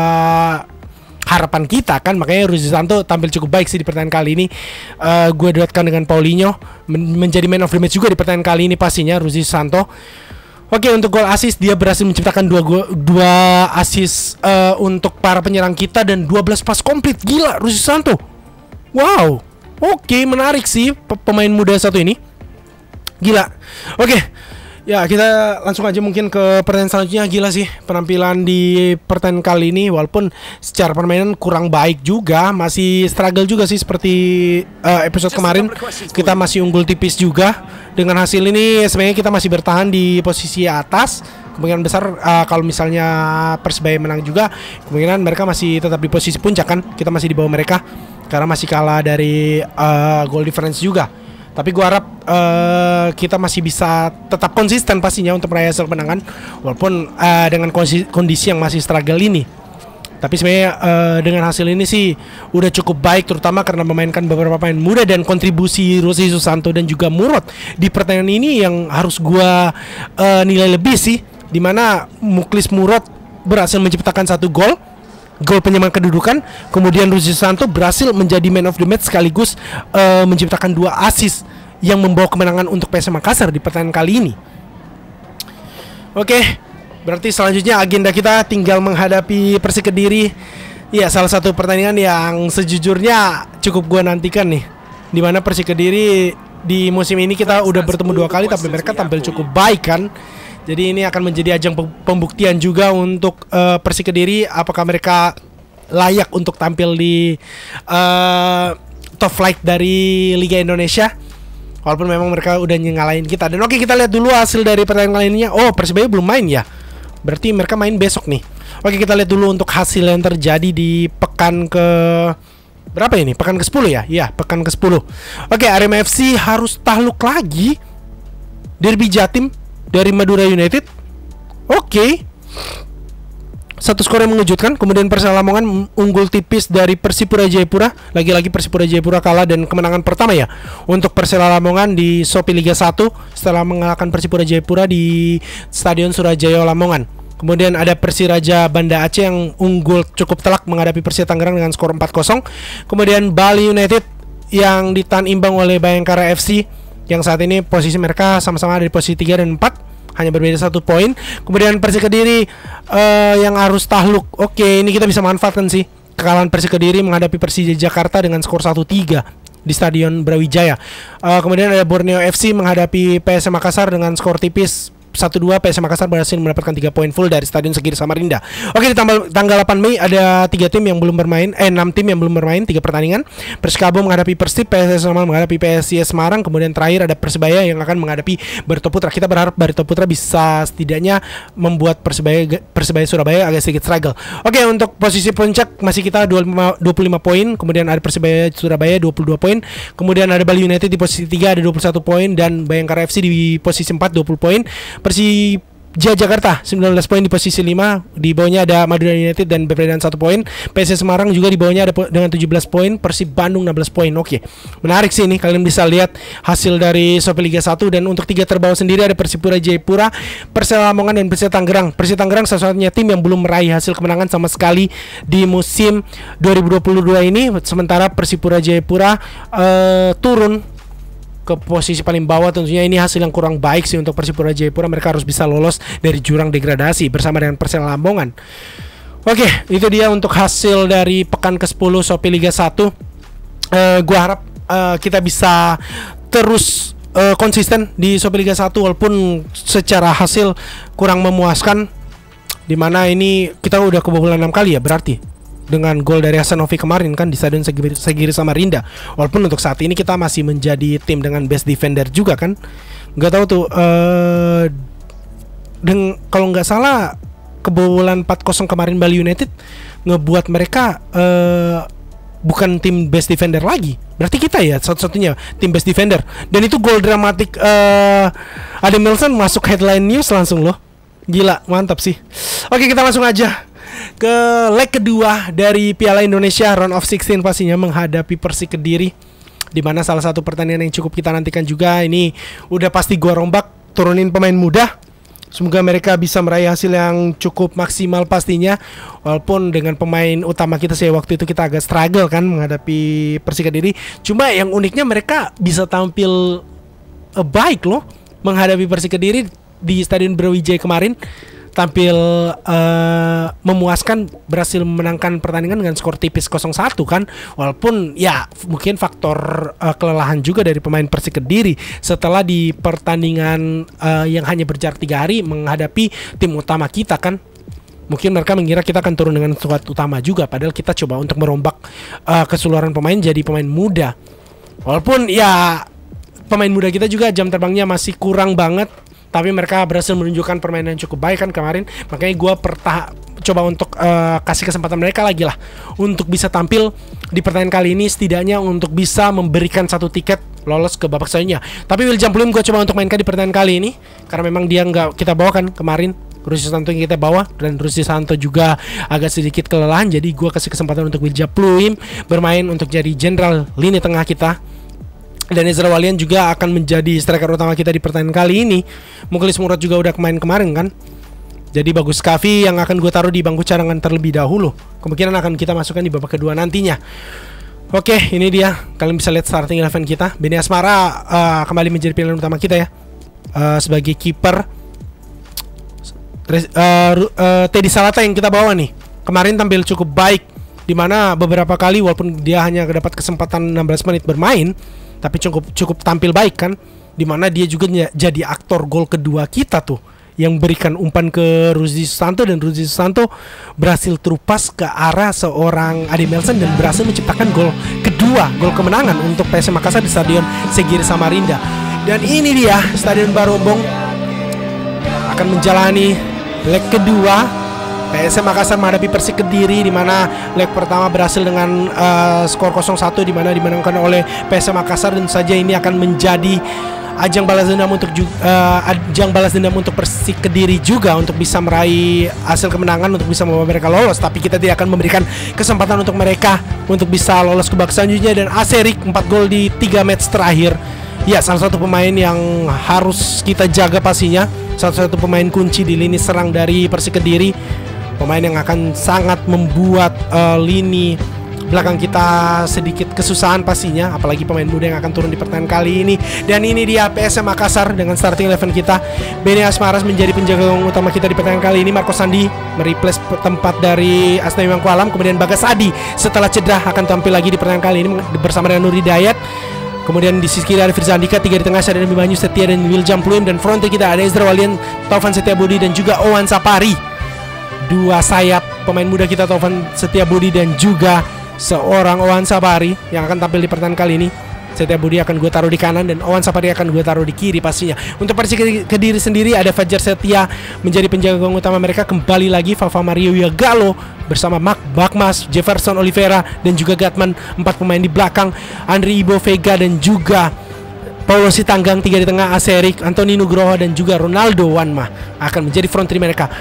harapan kita kan, makanya Rudy Susanto tampil cukup baik sih di pertandingan kali ini. Gue duetkan dengan Paulinho menjadi man of the match juga di pertandingan kali ini pastinya Rudy Susanto. Oke, untuk gol assist dia berhasil menciptakan 2 assist untuk para penyerang kita dan 12 pas komplit. Gila Rudy Susanto. Wow, oke, menarik sih pemain muda satu ini. Gila. Oke, ya kita langsung aja mungkin ke pertandingan selanjutnya. Gila sih penampilan di pertandingan kali ini, walaupun secara permainan kurang baik juga, masih struggle juga sih seperti episode kemarin. Kita masih unggul tipis juga. Dengan hasil ini sebenarnya kita masih bertahan di posisi atas. Kemungkinan besar kalau misalnya Persebaya menang juga, kemungkinan mereka masih tetap di posisi puncak kan. Kita masih di bawah mereka karena masih kalah dari goal difference juga. Tapi gue harap kita masih bisa tetap konsisten pastinya untuk meraih hasil kemenangan, walaupun dengan kondisi yang masih struggle ini. Tapi sebenarnya dengan hasil ini sih udah cukup baik, terutama karena memainkan beberapa pemain muda dan kontribusi Rudy Susanto dan juga Murad di pertandingan ini yang harus gue nilai lebih sih, dimana Muklis Murad berhasil menciptakan 1 gol penyeimbang kedudukan, kemudian Rudy Susanto berhasil menjadi man of the match sekaligus menciptakan 2 assist yang membawa kemenangan untuk PSM Makassar di pertandingan kali ini. Oke, berarti selanjutnya agenda kita tinggal menghadapi Persik Kediri. Ya, salah satu pertandingan yang sejujurnya cukup gue nantikan nih, dimana Persik Kediri di musim ini kita udah bertemu 2 kali, tapi mereka tampil cukup baik kan. Jadi ini akan menjadi ajang pembuktian juga untuk Persik Kediri, apakah mereka layak untuk tampil di top flight dari Liga Indonesia, walaupun memang mereka udah ngalahin kita. Dan oke, kita lihat dulu hasil dari pertandingan lainnya. Oh, Persibaya belum main ya, berarti mereka main besok nih. Oke, kita lihat dulu untuk hasil yang terjadi di pekan ke berapa ini? Pekan ke-10 ya? Iya, pekan ke-10. Oke, Arema FC harus takluk lagi Derby Jatim dari Madura United. Oke. satu skor yang mengejutkan. Kemudian Persela Lamongan unggul tipis dari Persipura Jayapura. Lagi-lagi Persipura Jayapura kalah dan kemenangan pertama ya untuk Persela Lamongan di Shopee Liga 1 setelah mengalahkan Persipura Jayapura di Stadion Surajaya Lamongan. Kemudian ada Persiraja Banda Aceh yang unggul cukup telak menghadapi Persija Tangerang dengan skor 4-0. Kemudian Bali United yang ditahan imbang oleh Bayangkara FC yang saat ini posisi mereka sama-sama ada di posisi 3 dan 4, hanya berbeda 1 poin. Kemudian Persik Kediri yang harus takluk. Oke, ini kita bisa manfaatkan sih kekalahan Persik Kediri menghadapi Persija Jakarta dengan skor 1-3 di Stadion Brawijaya. Kemudian ada Borneo FC menghadapi PSM Makassar dengan skor tipis 1-2. PSM Makassar berhasil mendapatkan 3 poin full dari Stadion Segiri Samarinda. Oke, di tanggal 8 Mei ada 3 tim yang belum bermain, 6 tim yang belum bermain, 3 pertandingan. Persikabo menghadapi Persib, PSS Sleman menghadapi PSIS Semarang. Kemudian terakhir ada Persebaya yang akan menghadapi Barito Putra. Kita berharap Barito Putra bisa setidaknya membuat Persebaya Surabaya agak sedikit struggle. Oke, untuk posisi puncak masih kita 25 poin. Kemudian ada Persebaya Surabaya 22 poin. Kemudian ada Bali United di posisi 3 ada 21 poin dan Bayangkara FC di posisi 4 20 poin. Persija Jakarta 19 poin di posisi 5. Di bawahnya ada Madura United dan Bepredan 1 poin. PSS Semarang juga di bawahnya ada dengan 17 poin. Persib Bandung 16 poin. Oke, menarik sih ini. Kalian bisa lihat hasil dari Shopee Liga 1. Dan untuk 3 terbawah sendiri ada Persipura Jayapura, Persela Lamongan dan Persija Tangerang. Persija Tangerang satu-satunya tim yang belum meraih hasil kemenangan sama sekali di musim 2022 ini. Sementara Persipura Jayapura turun ke posisi paling bawah. Tentunya ini hasil yang kurang baik sih untuk Persipura Jayapura. Mereka harus bisa lolos dari jurang degradasi bersama dengan Persela Lamongan. Oke, itu dia untuk hasil dari pekan ke-10 Shopee Liga 1. Gua harap kita bisa terus konsisten di Shopee Liga 1 walaupun secara hasil kurang memuaskan, dimana ini kita udah kebobolan 6 kali ya berarti, dengan gol dari Hasanovic kemarin kan di Stadion Segiri Samarinda. Walaupun untuk saat ini kita masih menjadi tim dengan best defender juga kan. Nggak tahu tuh kalau nggak salah kebobolan 4-0 kemarin Bali United ngebuat mereka bukan tim best defender lagi. Berarti kita ya satu-satunya tim best defender. Dan itu gol dramatik Adam Nelson masuk headline news langsung loh. Gila, mantap sih. Oke, kita langsung aja ke leg kedua dari Piala Indonesia round of 16 pastinya menghadapi Persik Kediri, di mana salah satu pertandingan yang cukup kita nantikan juga. Ini udah pasti gua rombak turunin pemain muda. Semoga mereka bisa meraih hasil yang cukup maksimal pastinya. Walaupun dengan pemain utama kita sih waktu itu kita agak struggle kan menghadapi Persik Kediri. Cuma yang uniknya mereka bisa tampil baik loh menghadapi Persik Kediri di Stadion Brawijaya kemarin. Tampil memuaskan, berhasil memenangkan pertandingan dengan skor tipis 0-1 kan. Walaupun ya mungkin faktor kelelahan juga dari pemain Persik Kediri setelah di pertandingan yang hanya berjarak 3 hari menghadapi tim utama kita kan. Mungkin mereka mengira kita akan turun dengan skuad utama juga, padahal kita coba untuk merombak keseluruhan pemain jadi pemain muda. Walaupun ya pemain muda kita juga jam terbangnya masih kurang banget, tapi mereka berhasil menunjukkan permainan yang cukup baik kan kemarin. Makanya gue coba untuk kasih kesempatan mereka lagi lah untuk bisa tampil di pertandingan kali ini, setidaknya untuk bisa memberikan 1 tiket lolos ke babak selanjutnya. Tapi William Pluim gue coba untuk mainkan di pertandingan kali ini karena memang dia nggak kita bawa kan kemarin. Rusdi Santo yang kita bawa, dan Rusdi Santo juga agak sedikit kelelahan. Jadi gue kasih kesempatan untuk William Pluim bermain untuk jadi jenderal lini tengah kita. Dan Ezra Walian juga akan menjadi striker utama kita di pertandingan kali ini. Mukhlis Murad juga udah main kemarin kan. Jadi Bagus Kavi yang akan gue taruh di bangku cadangan terlebih dahulu. Kemungkinan akan kita masukkan di babak kedua nantinya. Oke, ini dia. Kalian bisa lihat starting eleven kita. Beni Asmara kembali menjadi pilihan utama kita ya, sebagai kiper. Teddy Salata yang kita bawa nih kemarin tampil cukup baik, dimana beberapa kali walaupun dia hanya dapat kesempatan 16 menit bermain, tapi cukup tampil baik kan, dimana dia juga jadi aktor gol kedua kita tuh, yang berikan umpan ke Rusdi Susanto, dan Rusdi Susanto berhasil terupas ke arah seorang Adi Melson dan berhasil menciptakan gol kedua, gol kemenangan untuk PSM Makassar di Stadion Segiri Samarinda. Dan ini dia Stadion Barombong akan menjalani leg kedua PSM Makassar menghadapi Persik Kediri, di mana leg pertama berhasil dengan skor 0-1 di mana dimenangkan oleh PSM Makassar, dan saja ini akan menjadi ajang balas dendam untuk Persik Kediri juga untuk bisa meraih hasil kemenangan untuk bisa membawa mereka lolos. Tapi kita tidak akan memberikan kesempatan untuk mereka untuk bisa lolos ke babak selanjutnya. Dan Aserik 4 gol di 3 match terakhir. Ya, salah satu pemain yang harus kita jaga pastinya. Salah satu pemain kunci di lini serang dari Persik Kediri. Pemain yang akan sangat membuat lini belakang kita sedikit kesusahan pastinya. Apalagi pemain muda yang akan turun di pertandingan kali ini. Dan ini dia PSM Makassar dengan starting 11 kita. Beni Asmaras menjadi penjaga gawang utama kita di pertandingan kali ini. Marco Sandi mereplace tempat dari Asnawi Mangkualam. Kemudian Bagas Adi setelah cedera akan tampil lagi di pertandingan kali ini bersama dengan Nur Hidayat. Kemudian di sisi kiri ada Firza Andika, 3 di tengah ada Abimanyu Setia dan William Pluim. Dan fronte kita ada Ezra Walian, Taufan Setiabudi dan juga Owan Sapari. 2 sayap pemain muda kita, Taufan Setiabudi dan juga seorang Owan Sapari yang akan tampil di pertandingan kali ini. Setiabudi akan gue taruh di kanan dan Owan Sapari akan gue taruh di kiri pastinya. Untuk Persik Kediri sendiri ada Fajar Setia menjadi penjaga gawang utama mereka. Kembali lagi Fafa Mario Yagalo bersama Mark Bakmas, Jefferson Oliveira dan juga Gatman. 4 pemain di belakang, Andri Ibo Vega dan juga Paulo Sitanggang. 3 di tengah Aserik, Antoni Nugroho dan juga Ronaldo Wanma akan menjadi front three mereka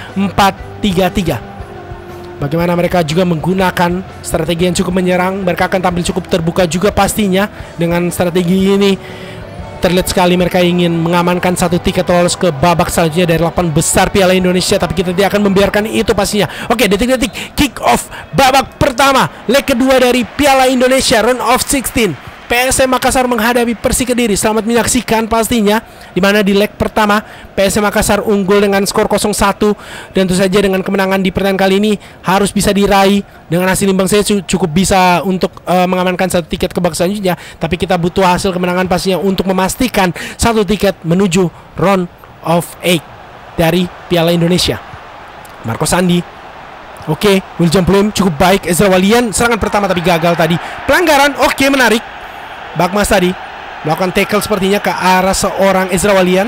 4-3-3. Bagaimana mereka juga menggunakan strategi yang cukup menyerang. Mereka akan tampil cukup terbuka juga pastinya. Dengan strategi ini terlihat sekali mereka ingin mengamankan 1 tiket lolos ke babak selanjutnya dari 8 besar Piala Indonesia. Tapi kita tidak akan membiarkan itu pastinya. Oke, detik-detik kick off babak pertama leg kedua dari Piala Indonesia round of 16. PSM Makassar menghadapi Persik Kediri. Selamat menyaksikan pastinya, dimana di leg pertama PSM Makassar unggul dengan skor 0-1. Dan tentu saja dengan kemenangan di pertandingan kali ini harus bisa diraih. Dengan hasil imbang saya cukup bisa untuk mengamankan 1 tiket ke babak selanjutnya. Tapi kita butuh hasil kemenangan pastinya untuk memastikan 1 tiket menuju round of 8 dari Piala Indonesia. Marco Sandi, oke, William Pluim cukup baik. Ezra Walian serangan pertama tapi gagal tadi. Pelanggaran, oke, menarik. Bakmas tadi melakukan tackle sepertinya ke arah seorang Ezra Walian.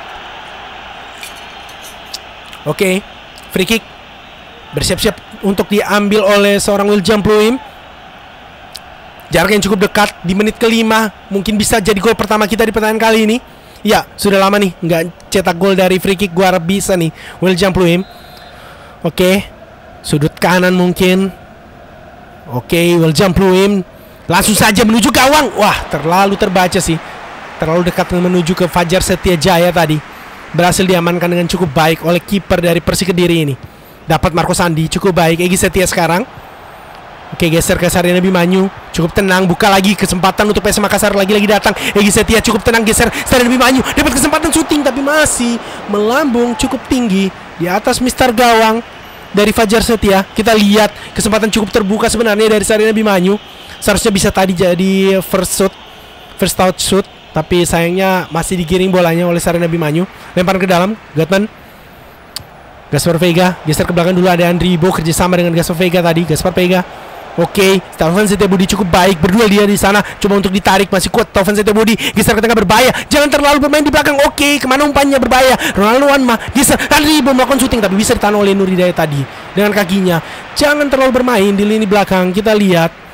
Oke, free kick bersiap-siap untuk diambil oleh seorang William Pluim. Jarak yang cukup dekat di menit ke-5. Mungkin bisa jadi gol pertama kita di pertandingan kali ini. Ya, sudah lama nih nggak cetak gol dari free kick. Gua harap bisa nih William Pluim. Oke, sudut kanan mungkin. Oke, William Pluim langsung saja menuju gawang. Wah, terlalu terbaca sih. Terlalu dekat menuju ke Fajar Setia Jaya tadi. Berhasil diamankan dengan cukup baik oleh kiper dari Persik Kediri ini. Dapat Marco Sandi, cukup baik. Egy Setia sekarang. Oke, geser ke Sarina Abimanyu. Cukup tenang, buka lagi kesempatan untuk PSM Makassar. Lagi-lagi datang Egy Setia, cukup tenang, geser Sarina Abimanyu. Dapat kesempatan syuting tapi masih melambung cukup tinggi di atas Mister Gawang dari Fajar Setia. Kita lihat kesempatan cukup terbuka sebenarnya dari Sarina Abimanyu. Seharusnya bisa tadi jadi first out shoot, tapi sayangnya masih digiring bolanya oleh Sarina Abimanyu. Lempar ke dalam, Gatman, Gaspar Vega, geser ke belakang dulu ada Andri Ibo kerjasama dengan Gaspar Vega tadi. Gaspar Vega, oke, Taufan Setiabudi cukup baik, berdua dia di sana, coba untuk ditarik, masih kuat Taufan Setiabudi, geser ke tengah berbahaya, jangan terlalu bermain di belakang. Oke, kemana umpannya berbahaya, Ronaldo Wanma, geser, Andri Ibo melakukan syuting tapi bisa ditahan oleh Nur Hidayat tadi dengan kakinya. Jangan terlalu bermain di lini belakang. Kita lihat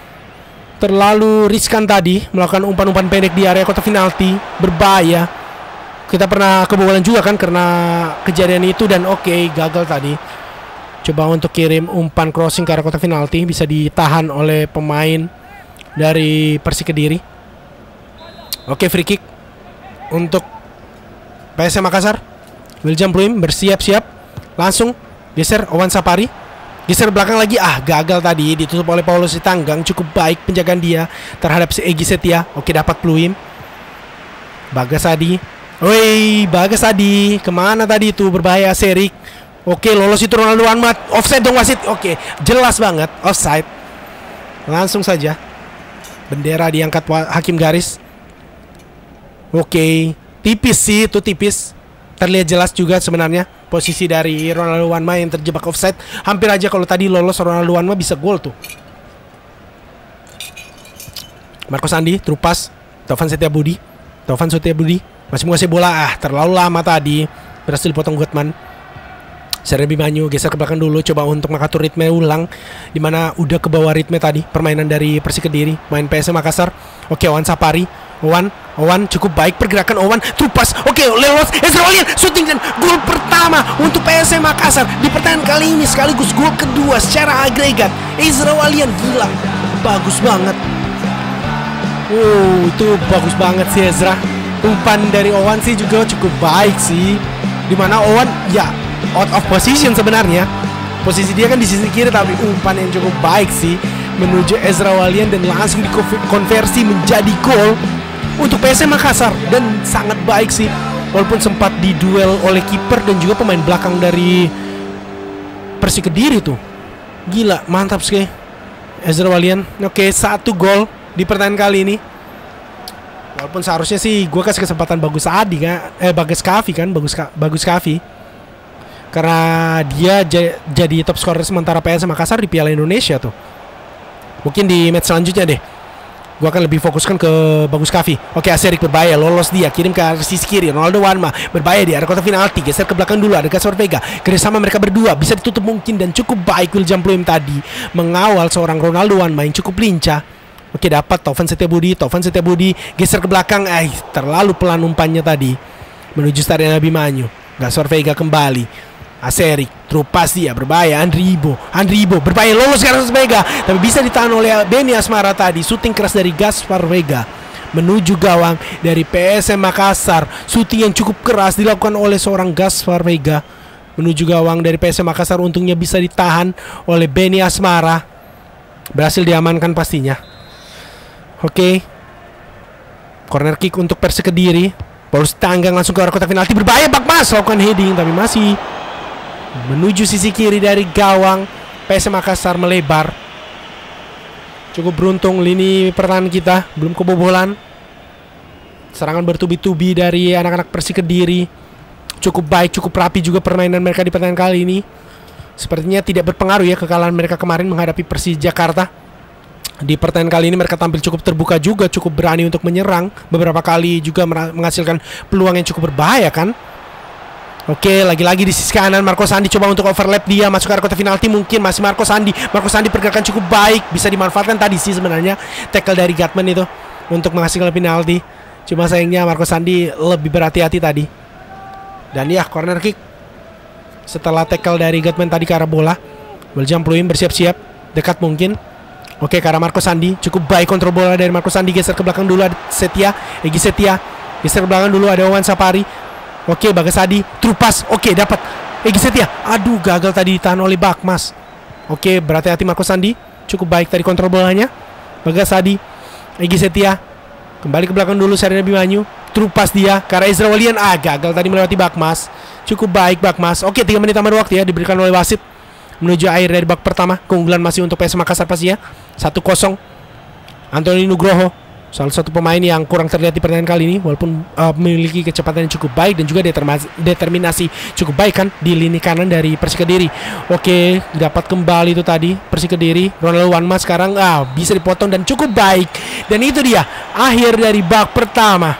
terlalu riskan tadi melakukan umpan-umpan pendek di area kotak penalti, berbahaya. Kita pernah kebobolan juga kan karena kejadian itu. Dan oke, gagal tadi. Coba untuk kirim umpan crossing ke area kotak penalti, bisa ditahan oleh pemain dari Persik Kediri. Oke, free kick untuk PSM Makassar. William Pluim bersiap-siap, langsung geser Owan Sapari, geser belakang lagi. Gagal tadi, ditutup oleh Paulo Sitanggang. Cukup baik penjagaan dia terhadap si Egy Setia. Oke, dapat Pluim. Bagas Adi, woi, Bagas Adi kemana tadi itu, berbahaya Serik. Oke, lolos itu Ronaldo Wanma. Offside dong wasit. Oke, jelas banget offside. Langsung saja bendera diangkat hakim garis. Oke, tipis sih itu, tipis. Terlihat jelas juga sebenarnya posisi dari Ronaldo Wanma yang terjebak offside. Hampir aja kalau tadi lolos Ronaldo Wanma bisa gol tuh. Marco Sandi, terupas Taufan Setiabudi. Taufan Setiabudi masih menguasai bola. Terlalu lama tadi, berhasil dipotong Gutman. Sarina Abimanyu geser ke belakang dulu, coba untuk mengatur ritme ulang, dimana udah ke bawah ritme tadi permainan dari Persik Kediri, main PSM Makassar. Oke, Owan Sapari. Owan cukup baik pergerakan Owan, through pass. Oke, lewat Ezra Walian, shooting dan gol pertama untuk PSM Makassar di pertandingan kali ini sekaligus gol kedua secara agregat. Ezra Walian gila, bagus banget. Itu bagus banget sih Ezra. Umpan dari Owan sih juga cukup baik sih. Dimana Owan ya out of position sebenarnya. Posisi dia kan di sisi kiri, tapi umpan yang cukup baik sih menuju Ezra Walian dan langsung dikonversi menjadi gol untuk PSM Makassar, dan sangat baik sih walaupun sempat diduel oleh kiper dan juga pemain belakang dari Persik Kediri tuh. Gila, mantap sih Ezra Walian. Oke, 1 gol di pertandingan kali ini. Walaupun seharusnya sih gue kasih kesempatan Bagus Kavi kan, Bagus Kavi. Karena dia jadi top scorer sementara PSM Makassar di Piala Indonesia tuh. Mungkin di match selanjutnya deh gua akan lebih fokuskan ke Bagus Kavi. Oke, Aserik berbahaya, lolos dia, kirim ke sisi kiri. Ronaldo Wanma berbahaya di area kotak penalti, geser ke belakang dulu, ada Gaspar Vega. Kerjasama mereka berdua bisa ditutup mungkin, dan cukup baik William Pluim tadi mengawal seorang Ronaldo Wanma yang cukup lincah. Oke, dapat Taufan Setiabudi geser ke belakang. Terlalu pelan umpannya tadi menuju Stadion Abimanyu. Gaspar Vega kembali. Aserik, terupas dia, berbahaya. Andri Ibo berbahaya, lolos ke Gaspar Vega, tapi bisa ditahan oleh Benny Asmara tadi. Shooting keras dari Gaspar Vega menuju gawang dari PSM Makassar. Shooting yang cukup keras dilakukan oleh seorang Gaspar Vega menuju gawang dari PSM Makassar. Untungnya bisa ditahan oleh Benny Asmara. Berhasil diamankan pastinya. Oke, corner kick untuk Persik Kediri. Paulus Tanggang langsung ke arah kotak penalti, berbahaya. Bakmas lakukan heading, tapi masih menuju sisi kiri dari gawang PSM Makassar melebar. Cukup beruntung lini pertahanan kita belum kebobolan. Serangan bertubi-tubi dari anak-anak Persik Kediri cukup baik, cukup rapi juga permainan mereka di pertandingan kali ini. Sepertinya tidak berpengaruh ya kekalahan mereka kemarin menghadapi Persija Jakarta. Di pertandingan kali ini mereka tampil cukup terbuka juga, cukup berani untuk menyerang. Beberapa kali juga menghasilkan peluang yang cukup berbahaya kan. Oke, lagi-lagi di sisi kanan Marco Sandi coba untuk overlap dia masuk ke area kotak penalti, mungkin masih Marco Sandi pergerakan cukup baik, bisa dimanfaatkan tadi sih sebenarnya tackle dari Gatman itu untuk menghasilkan penalti. Cuma sayangnya Marco Sandi lebih berhati-hati tadi. Dan ya, corner kick setelah tackle dari Gatman tadi ke arah bola. William Pluim bersiap-siap, dekat mungkin. Oke, ke arah Marco Sandi, cukup baik kontrol bola dari Marco Sandi, geser ke belakang dulu ada Egy Setia, geser ke belakang dulu ada Owan Sapari. Oke, Bagas Adi, true pass. Oke, dapat Egy Setia. Aduh, gagal tadi ditahan oleh Bakmas. Oke, berhati-hati Marco Sandi. Cukup baik tadi kontrol bolanya. Bagas Adi, Egy Setia kembali ke belakang dulu, Stadion Abimanyu. True pass dia ke arah Ezra Walian. Gagal tadi melewati Bakmas. Cukup baik Bakmas. Oke, 3 menit tambah waktu ya diberikan oleh wasit menuju akhir dari babak pertama. Keunggulan masih untuk PSM Makassar pasti ya. 1-0. Antoni Nugroho, salah satu pemain yang kurang terlihat di pertandingan kali ini, walaupun memiliki kecepatan yang cukup baik dan juga determinasi cukup baik kan di lini kanan dari Persik Kediri. Oke, dapat kembali itu tadi Persik Kediri. Ronaldo Wanma sekarang bisa dipotong dan cukup baik. Dan itu dia akhir dari babak pertama.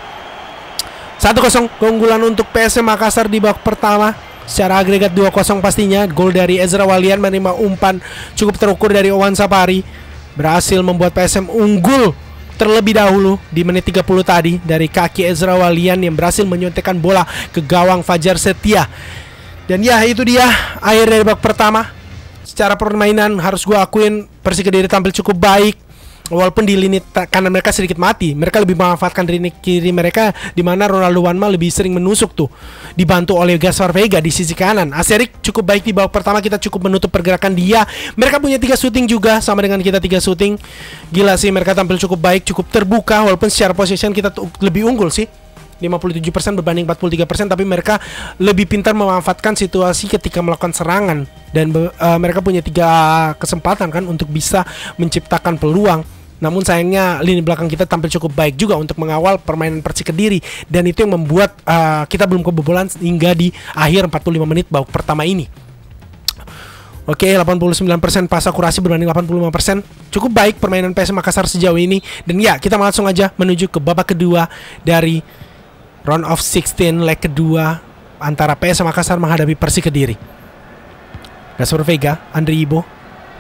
1-0 keunggulan untuk PSM Makassar di babak pertama. Secara agregat 2-0 pastinya. Gol dari Ezra Walian menerima umpan cukup terukur dari Owan Sapari, berhasil membuat PSM unggul terlebih dahulu di menit 30 tadi dari kaki Ezra Walian yang berhasil menyuntikkan bola ke gawang Fajar Setia. Dan ya, itu dia akhir dari babak pertama. Secara permainan harus gue akuin Persik Kediri tampil cukup baik. Walaupun di lini kanan mereka sedikit mati, mereka lebih memanfaatkan lini kiri mereka, di mana Ronaldo Wanma lebih sering menusuk tuh, dibantu oleh Gaspar Vega di sisi kanan. Aserik cukup baik di babak pertama, kita cukup menutup pergerakan dia. Mereka punya 3 shooting juga sama dengan kita 3 shooting. Gila sih, mereka tampil cukup baik, cukup terbuka. Walaupun secara possession kita lebih unggul sih, 57% berbanding 43%, tapi mereka lebih pintar memanfaatkan situasi ketika melakukan serangan. Dan mereka punya 3 kesempatan kan untuk bisa menciptakan peluang. Namun sayangnya lini belakang kita tampil cukup baik juga untuk mengawal permainan Persik Kediri. Dan itu yang membuat kita belum kebobolan hingga di akhir 45 menit babak pertama ini. Oke, 89% pas akurasi berbanding 85%. Cukup baik permainan PSM Makassar sejauh ini. Dan ya, kita langsung aja menuju ke babak kedua dari round of 16 leg kedua antara PSM Makassar menghadapi Persik Kediri. Gaspar Vega, Andri Ibo,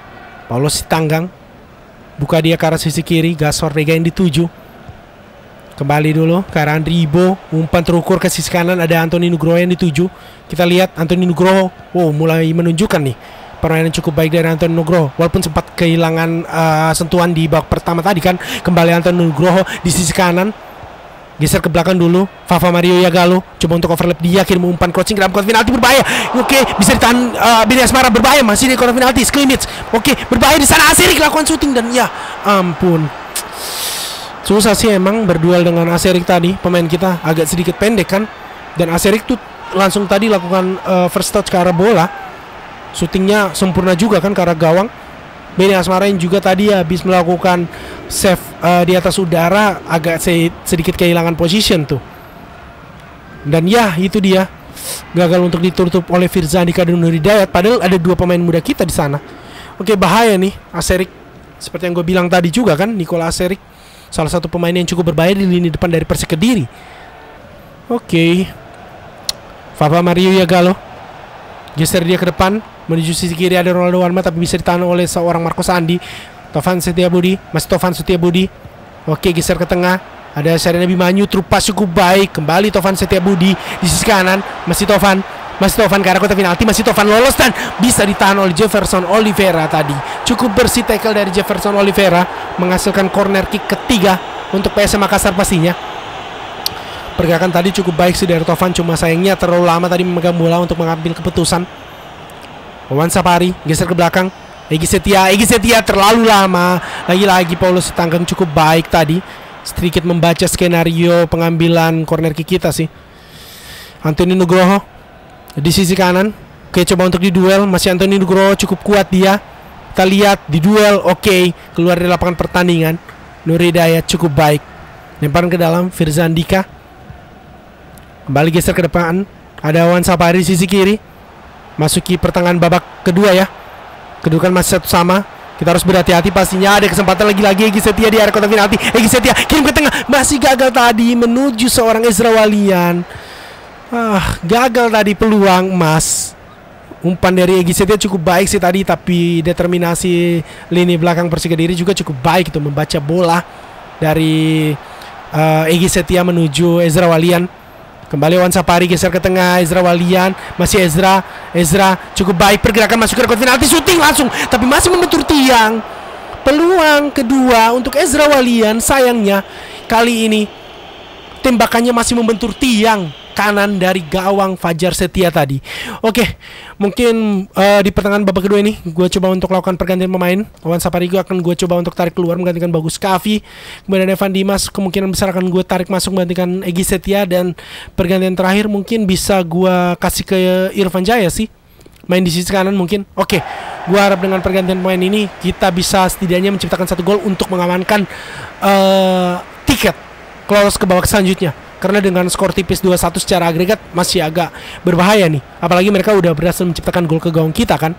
Paulos Sitanggang, buka dia ke arah sisi kiri. Gaspar Vega yang dituju. Kembali dulu ke arah Andribo. Umpan terukur ke sisi kanan. Ada Anthony Nugroho yang dituju. Kita lihat Anthony Nugroho. Wow, mulai menunjukkan nih permainan cukup baik dari Anthony Nugroho. Walaupun sempat kehilangan sentuhan di babak pertama tadi kan. Kembali Anthony Nugroho di sisi kanan. Geser ke belakang dulu. Fafa Mario Yagalo coba untuk overlap dia, kirim umpan crossing ke dalam kotak penalti, berbahaya. Oke, bisa ditahan Beni Asmara, berbahaya masih di kotak penalti, scrimmage. Oke, berbahaya di sana. Aserik lakukan syuting dan ya ampun. Susah sih emang berduel dengan Aserik tadi. Pemain kita agak sedikit pendek kan. Dan Aserik tuh langsung tadi lakukan first touch ke arah bola. Syutingnya sempurna juga kan ke arah gawang. Beni Asmara yang juga tadi habis melakukan save di atas udara, agak sedikit kehilangan position tuh. Dan ya itu dia, gagal untuk ditutup oleh Firza Andika dan Nur Hidayat. Padahal ada dua pemain muda kita di sana. Oke, bahaya nih Aserik. Seperti yang gue bilang tadi juga kan, Nicola Aserik salah satu pemain yang cukup berbahaya di lini depan dari Persik Kediri. Oke, Fafa Mario Yagalo geser dia ke depan menuju sisi kiri, ada Ronaldo Warma tapi bisa ditahan oleh seorang Marcos Andi. Tovan Setiabudi, masih Tovan Setiabudi. Oke, geser ke tengah, ada Syarina Bimanyu, trupas cukup baik. Kembali Tovan Setiabudi di sisi kanan, masih Tovan ke arah kotak penalti, masih Tovan lolos dan bisa ditahan oleh Jefferson Oliveira tadi. Cukup bersih tackle dari Jefferson Oliveira, menghasilkan corner kick ketiga untuk PSM Makassar pastinya. Pergerakan tadi cukup baik sih dari Tovan, cuma sayangnya terlalu lama tadi memegang bola untuk mengambil keputusan. Wawan Sapari geser ke belakang, Egy Setia terlalu lama. Lagi-lagi Paulus Sitanggang cukup baik tadi, sedikit membaca skenario pengambilan corner kick kita sih. Anthony Nugroho di sisi kanan. Oke, coba untuk diduel, masih Anthony Nugroho cukup kuat dia. Kita lihat di duel, oke, keluar dari lapangan pertandingan. Nur Hidayat cukup baik, lemparan ke dalam, Firza Andika kembali geser ke depan. Ada Wawan Sapari di sisi kiri, masuki pertengahan babak kedua ya. Kedudukan masih satu sama. Kita harus berhati-hati pastinya. Ada kesempatan lagi Egy Setia di area kotak penalti. Egy Setia kirim ke tengah, masih gagal tadi menuju seorang Ezra Walian. Gagal tadi peluang emas. Umpan dari Egy Setia cukup baik sih tadi, tapi determinasi lini belakang Persik Kediri juga cukup baik itu membaca bola dari Egy Setia menuju Ezra Walian. Kembali Wan Sapari geser ke tengah, Ezra Walian, masih Ezra cukup baik, pergerakan masuk ke kotak penalti, syuting langsung tapi masih membentur tiang. Peluang kedua untuk Ezra Walian, sayangnya kali ini tembakannya masih membentur tiang kanan dari gawang Fajar Setia tadi. Oke, mungkin di pertengahan babak kedua ini gue coba untuk lakukan pergantian pemain. Wan Sapari gue akan gue coba untuk tarik keluar menggantikan Bagus Kavi. Kemudian Evan Dimas kemungkinan besar akan gue tarik masuk menggantikan Egy Setia. Dan pergantian terakhir mungkin bisa gue kasih ke Irfan Jaya sih, main di sisi kanan mungkin. Oke, gue harap dengan pergantian pemain ini kita bisa setidaknya menciptakan satu gol untuk mengamankan tiket lolos ke babak selanjutnya. Karena dengan skor tipis 2-1 secara agregat masih agak berbahaya nih. Apalagi mereka udah berhasil menciptakan gol ke gawang kita kan.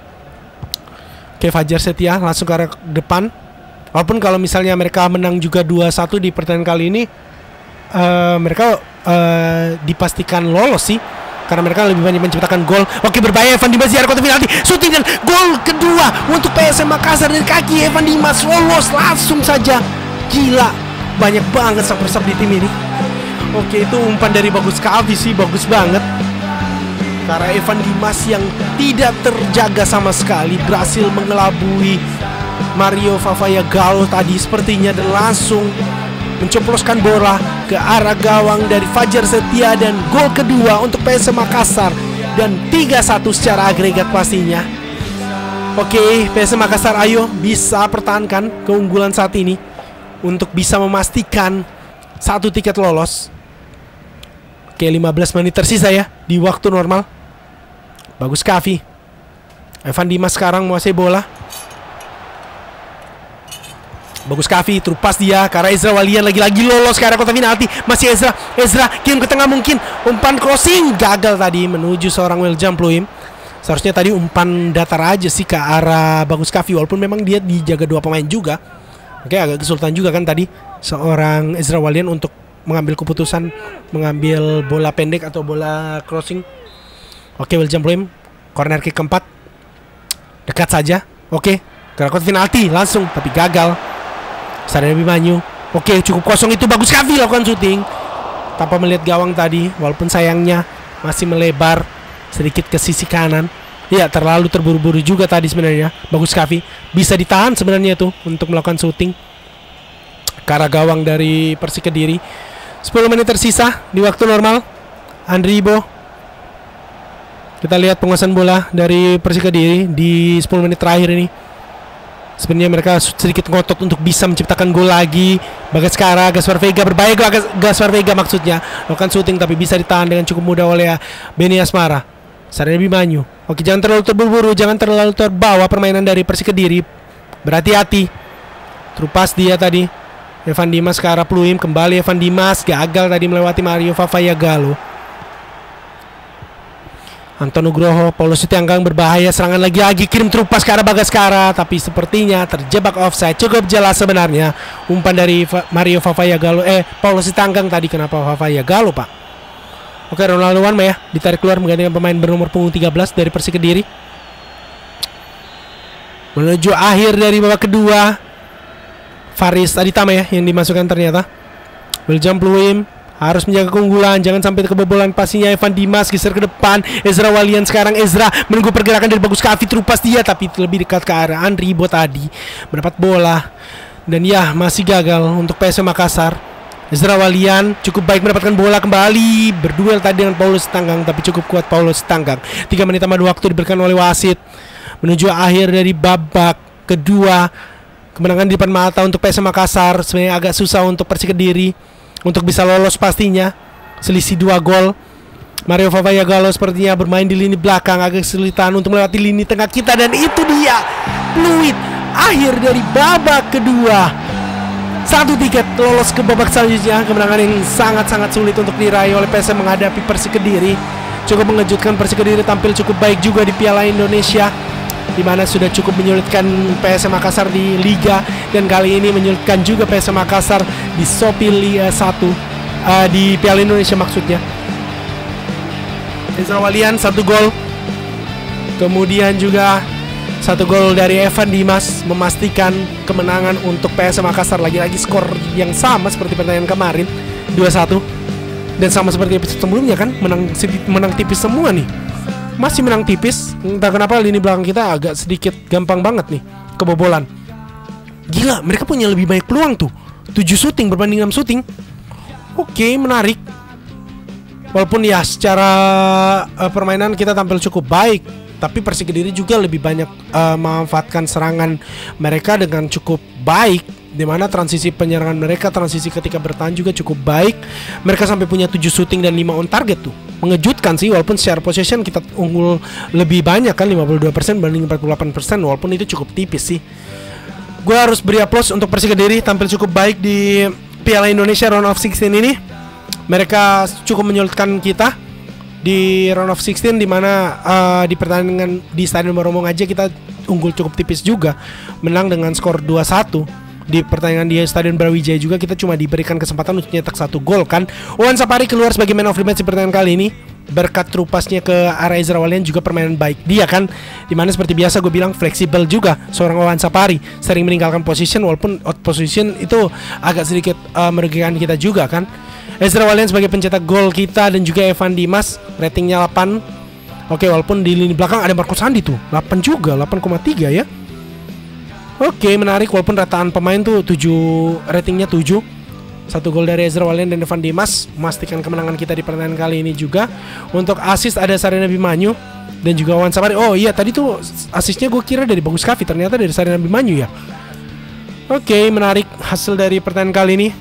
Oke, Fajar Setia langsung ke arah depan. Walaupun kalau misalnya mereka menang juga 2-1 di pertandingan kali ini, mereka dipastikan lolos sih, karena mereka lebih banyak menciptakan gol. Oke, berbahaya Evan Dimas di area kotak penalti, syuting dan gol kedua untuk PSM Makassar dari kaki Evan Dimas, lolos langsung saja. Gila, banyak banget sub di tim ini. Oke, itu umpan dari Bagus Kavi sih, bagus banget. Karena Evan Dimas yang tidak terjaga sama sekali berhasil mengelabui Mario Fafaya Galo tadi sepertinya, dan langsung mencoploskan bola ke arah gawang dari Fajar Setia, dan gol kedua untuk PSM Makassar, dan 3-1 secara agregat pastinya. Oke, PSM Makassar ayo bisa pertahankan keunggulan saat ini untuk bisa memastikan satu tiket lolos. Oke, 15 menit tersisa ya di waktu normal. Bagus Kavi, Evan Dimas sekarang menguasai bola. Bagus Kavi, terupas dia karena Ezra Walian lagi-lagi lolos ke arah kotak penalti. Masih Ezra kirim ke tengah, mungkin umpan crossing gagal tadi menuju seorang Weljam Pluim. Seharusnya tadi umpan datar aja sih ke arah Bagus Kavi, walaupun memang dia dijaga dua pemain juga. Oke, agak kesulitan juga kan tadi seorang Ezra Walian untuk mengambil keputusan mengambil bola pendek atau bola crossing. Oke, Weljam Pluim, corner kick keempat, dekat saja. Oke, ke kotak penalti langsung tapi gagal. Syarina Bimanyu Oke, cukup kosong itu, bagus Kavi lakukan syuting tanpa melihat gawang tadi, walaupun sayangnya masih melebar sedikit ke sisi kanan. Ya, terlalu terburu-buru juga tadi sebenarnya. Bagus Kavi, bisa ditahan sebenarnya tuh untuk melakukan syuting ke arah gawang dari Persik Kediri. 10 menit tersisa di waktu normal. Andribo, kita lihat penguasaan bola dari Persik Kediri di 10 menit terakhir ini. Sebenarnya mereka sedikit ngotot untuk bisa menciptakan gol lagi. Bagaskara, Gaspar Vega berbahaya, Gaspar Vega maksudnya lakukan syuting tapi bisa ditahan dengan cukup mudah oleh Beni Asmara. Sarina Abimanyu. Oke, jangan terlalu terburu-buru, jangan terlalu terbawa permainan dari Persik Kediri. Berhati-hati. Terupas dia tadi. Evan Dimas ke arah Pluim, kembali Evan Dimas, gagal tadi melewati Mario Fafayagalo. Anton Nugroho, Paulus Sutianggang berbahaya, serangan lagi kirim terupas ke arah Bagaskara, tapi sepertinya terjebak offside. Cukup jelas sebenarnya umpan dari Mario Fafayagalo, Paulus Sutianggang tadi. Kenapa Fafayagalo, Pak? Oke, Ronaldo Wanma ya ditarik keluar menggantikan pemain bernomor punggung 13 dari Persik Kediri. Menuju akhir dari babak kedua, Faris Aditama ya yang dimasukkan ternyata. William Pluim harus menjaga keunggulan, jangan sampai kebobolan pastinya. Evan Dimas geser ke depan, Ezra Walian sekarang. Ezra menunggu pergerakan dari Bagus Kavi, terupas dia tapi lebih dekat ke arah Andribo tadi, mendapat bola dan ya masih gagal untuk PSM Makassar. Ezra Walian cukup baik mendapatkan bola kembali, berduel tadi dengan Paulus Tanggang tapi cukup kuat Paulus Tanggang. 3 menit tambah waktu diberikan oleh wasit menuju akhir dari babak kedua. Kemenangan di depan mata untuk PSM Makassar. Sebenarnya agak susah untuk Persik Kediri untuk bisa lolos pastinya. Selisih 2 gol. Mario Fafayagalo sepertinya bermain di lini belakang, agak kesulitan untuk melewati lini tengah kita. Dan itu dia fluid akhir dari babak kedua. 1 tiket lolos ke babak selanjutnya. Kemenangan yang sangat-sangat sulit untuk diraih oleh PSM menghadapi Persik Kediri. Cukup mengejutkan, Persik Kediri tampil cukup baik juga di Piala Indonesia, di mana sudah cukup menyulitkan PSM Makassar di Liga, dan kali ini menyulitkan juga PSM Makassar di Shopee Liga 1 di Piala Indonesia maksudnya. Ezra Walian 1 gol, kemudian juga 1 gol dari Evan Dimas memastikan kemenangan untuk PSM Makassar. Lagi-lagi skor yang sama seperti pertandingan kemarin, 2-1, dan sama seperti episode sebelumnya kan, menang tipis semua nih. Masih menang tipis, entah kenapa lini belakang kita agak sedikit gampang banget nih kebobolan. Gila, mereka punya lebih banyak peluang tuh, 7 syuting berbanding 6 syuting. Oke, menarik. Walaupun ya secara permainan kita tampil cukup baik, tapi Persik Kediri juga lebih banyak memanfaatkan serangan mereka dengan cukup baik, dimana transisi penyerangan mereka, transisi ketika bertahan juga cukup baik. Mereka sampai punya 7 syuting dan 5 on target tuh. Mengejutkan sih, walaupun secara possession kita unggul lebih banyak kan, 52% banding 48%, walaupun itu cukup tipis sih. Gue harus beri aplaus untuk Persik Kediri, tampil cukup baik di Piala Indonesia round of 16 ini. Mereka cukup menyulitkan kita di round of 16, di mana di pertandingan di Stadion Baromong aja kita unggul cukup tipis juga, menang dengan skor 2-1. Di pertandingan di Stadion Brawijaya juga kita cuma diberikan kesempatan untuk nyetak 1 gol kan. Owan Sapari keluar sebagai man of the match di pertandingan kali ini berkat terupasnya ke arah Ezra Walian, juga permainan baik dia kan, dimana seperti biasa gue bilang fleksibel juga seorang Owan Sapari, sering meninggalkan position walaupun out position itu agak sedikit merugikan kita juga kan. Ezra Walian sebagai pencetak gol kita, dan juga Evan Dimas ratingnya 8. Oke, walaupun di lini belakang ada Marco Sandi tuh 8 juga, 8,3 ya. Oke, menarik, walaupun rataan pemain tuh 7, ratingnya 7. 1 gol dari Ezra Walian dan Evan Dimas memastikan kemenangan kita di pertandingan kali ini juga. Untuk assist ada Sarina Abimanyu dan juga Owan Sapari. Oh iya, tadi tuh assistnya gue kira dari Bagus Kavi, ternyata dari Sarina Abimanyu ya. Oke, menarik hasil dari pertandingan kali ini.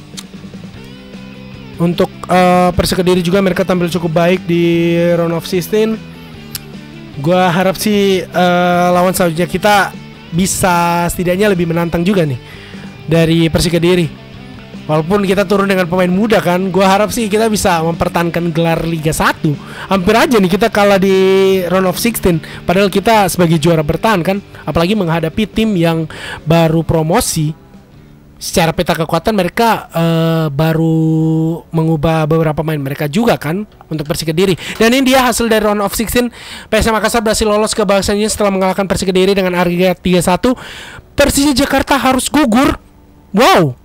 Untuk Persik Kediri juga mereka tampil cukup baik di round of 16. Gue harap sih lawan selanjutnya kita bisa setidaknya lebih menantang juga nih dari Persik Kediri. Walaupun kita turun dengan pemain muda kan, gue harap sih kita bisa mempertahankan gelar Liga 1. Hampir aja nih kita kalah di round of 16, padahal kita sebagai juara bertahan kan. Apalagi menghadapi tim yang baru promosi. Secara peta kekuatan mereka baru mengubah beberapa pemain mereka juga kan untuk Persik Kediri. Dan ini dia hasil dari round of 16. PSM Makassar berhasil lolos ke babak selanjutnya setelah mengalahkan Persik Kediri dengan agregat 3-1. Persija Jakarta harus gugur. Wow,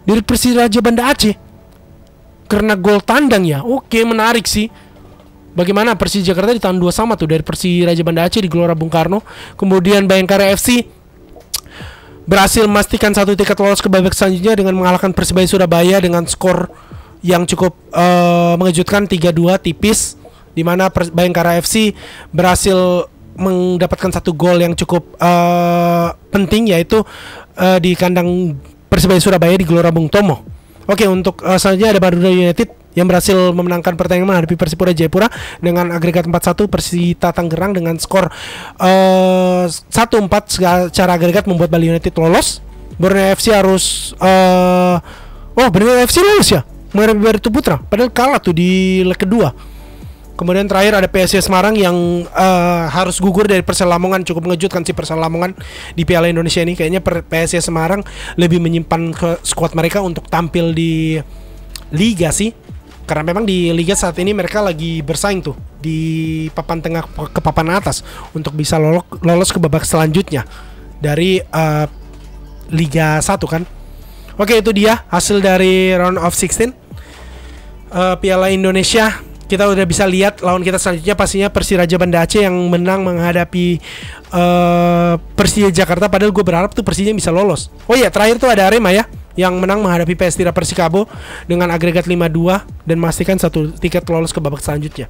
dari Persiraja Banda Aceh karena gol tandang ya. Oke, menarik sih. Bagaimana Persija Jakarta di tahun 2 sama tuh dari Persiraja Banda Aceh di Gelora Bung Karno. Kemudian Bayangkara FC berhasil memastikan 1 tiket lolos ke babak selanjutnya dengan mengalahkan Persebaya Surabaya dengan skor yang cukup mengejutkan 3-2 tipis, di mana Bayangkara FC berhasil mendapatkan 1 gol yang cukup penting, yaitu di kandang Persebaya Surabaya di Gelora Bung Tomo. Oke, untuk selanjutnya ada Madura United yang berhasil memenangkan pertandingan menghadapi Persipura Jayapura dengan agregat 4-1. Persita Tangerang dengan skor 1-4 secara agregat membuat Bali United lolos. Borneo FC harus Borneo FC lolos ya menghadapi Barito Putra, padahal kalah tuh di leg kedua. Kemudian terakhir ada PSIS Semarang yang harus gugur dari Persela Lamongan. Cukup mengejutkan sih Persela Lamongan di Piala Indonesia ini. Kayaknya PSIS Semarang lebih menyimpan skuad mereka untuk tampil di Liga sih. Karena memang di Liga saat ini mereka lagi bersaing tuh di papan tengah ke papan atas untuk bisa lolos ke babak selanjutnya dari Liga 1 kan. Oke, itu dia hasil dari round of 16 Piala Indonesia. Kita udah bisa lihat lawan kita selanjutnya pastinya Persiraja Banda Aceh yang menang menghadapi Persija Jakarta. Padahal gue berharap tuh Persija bisa lolos. Oh iya, terakhir tuh ada Arema ya yang menang menghadapi PS Tira Persikabo dengan agregat 5-2 dan memastikan 1 tiket lolos ke babak selanjutnya.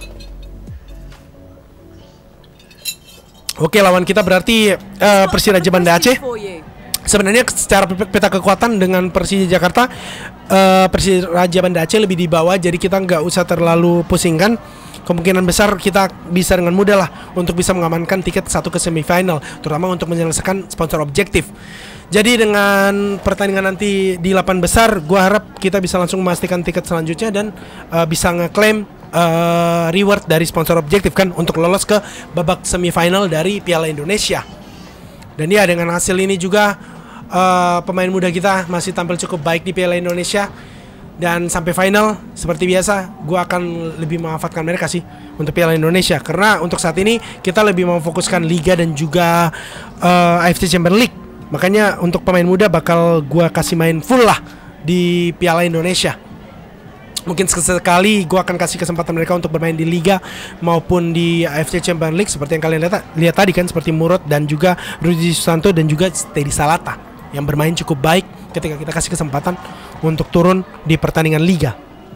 Oke, lawan kita berarti Persiraja Banda Aceh. Sebenarnya secara peta kekuatan dengan Persija Jakarta, Persiraja Banda Aceh lebih di bawah, jadi kita nggak usah terlalu pusingkan. Kemungkinan besar kita bisa dengan mudah lah untuk bisa mengamankan tiket 1 ke semifinal, terutama untuk menyelesaikan sponsor objektif. Jadi dengan pertandingan nanti di 8 besar, gua harap kita bisa langsung memastikan tiket selanjutnya dan bisa ngeklaim reward dari sponsor objektif kan untuk lolos ke babak semifinal dari Piala Indonesia. Dan ya, dengan hasil ini juga pemain muda kita masih tampil cukup baik di Piala Indonesia. Dan sampai final seperti biasa, gue akan lebih memanfaatkan mereka sih untuk Piala Indonesia. Karena untuk saat ini kita lebih memfokuskan Liga dan juga AFC Champions League. Makanya untuk pemain muda bakal gue kasih main full lah di Piala Indonesia. Mungkin sekali gue akan kasih kesempatan mereka untuk bermain di Liga maupun di AFC Champions League. Seperti yang kalian lihat tadi kan, seperti Murad dan juga Rudi Susanto dan juga Teddy Salata yang bermain cukup baik ketika kita kasih kesempatan untuk turun di pertandingan Liga.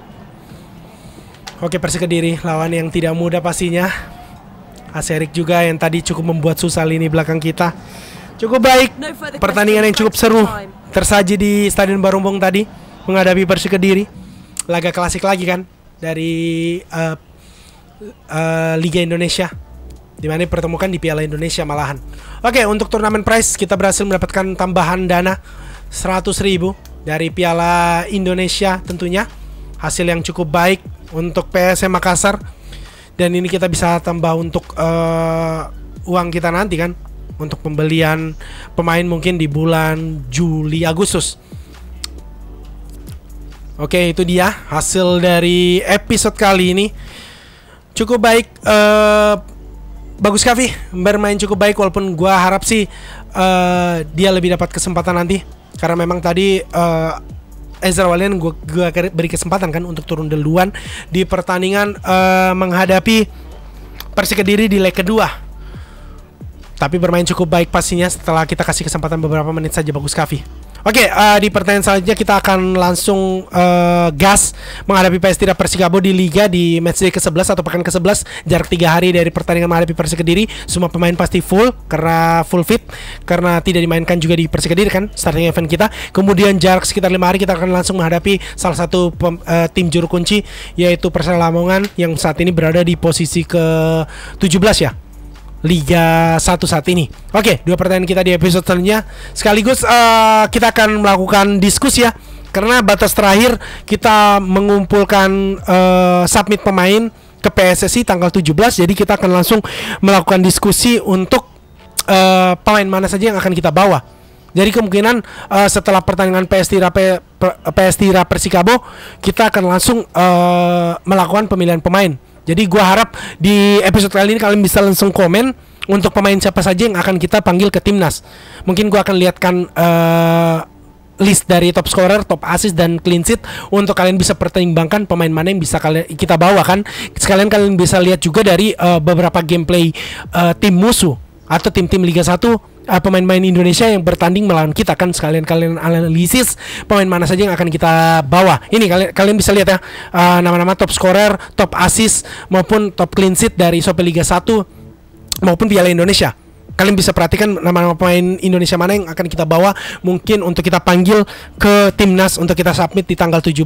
Oke, Persik Kediri lawan yang tidak mudah pastinya. Aserik juga yang tadi cukup membuat susah lini belakang kita. Cukup baik, pertandingan yang cukup seru tersaji di Stadion Barumbung tadi menghadapi Persik Kediri. Laga klasik lagi kan dari Liga Indonesia, di mana dipertemukan di Piala Indonesia malahan. Oke, untuk turnamen prize kita berhasil mendapatkan tambahan dana 100.000 dari Piala Indonesia tentunya. Hasil yang cukup baik untuk PSM Makassar. Dan ini kita bisa tambah untuk uang kita nanti kan, untuk pembelian pemain mungkin di bulan Juli Agustus. Oke, itu dia hasil dari episode kali ini. Cukup baik, Bagus Kavi bermain cukup baik, walaupun gua harap sih dia lebih dapat kesempatan nanti. Karena memang tadi Ezra Walian gua beri kesempatan kan untuk turun duluan di pertandingan menghadapi Persik Kediri di leg kedua. Tapi bermain cukup baik pastinya setelah kita kasih kesempatan beberapa menit saja Bagus Kavi. Oke, di pertandingan selanjutnya kita akan langsung gas menghadapi PS Tira Persikabo di Liga di matchday ke-11 atau pekan ke-11. Jarak 3 hari dari pertandingan menghadapi Persik Kediri. Semua pemain pasti full karena full fit, karena tidak dimainkan juga di Persik Kediri kan starting event kita. Kemudian jarak sekitar 5 hari kita akan langsung menghadapi salah satu tim juru kunci, yaitu Persela Lamongan yang saat ini berada di posisi ke-17 ya Liga 1 saat ini. Oke, 2 pertandingan kita di episode selanjutnya. Sekaligus kita akan melakukan diskusi ya, karena batas terakhir kita mengumpulkan submit pemain ke PSSI tanggal 17. Jadi kita akan langsung melakukan diskusi untuk pemain mana saja yang akan kita bawa. Jadi kemungkinan setelah pertandingan PS Tira Persikabo kita akan langsung melakukan pemilihan pemain. Jadi gua harap di episode kali ini kalian bisa langsung komen untuk pemain siapa saja yang akan kita panggil ke timnas. Mungkin gua akan lihatkan list dari top scorer, top assist dan clean sheet untuk kalian bisa pertimbangkan pemain mana yang bisa kita bawa kan. Sekalian kalian bisa lihat juga dari beberapa gameplay tim musuh atau tim-tim Liga 1, pemain-pemain Indonesia yang bertanding melawan kita kan. Sekalian kalian analisis pemain mana saja yang akan kita bawa. Ini kalian bisa lihat ya, nama-nama top scorer, top assist maupun top clean sheet dari Shopee Liga 1 maupun Piala Indonesia. Kalian bisa perhatikan nama-nama pemain Indonesia mana yang akan kita bawa, mungkin untuk kita panggil ke timnas untuk kita submit di tanggal 17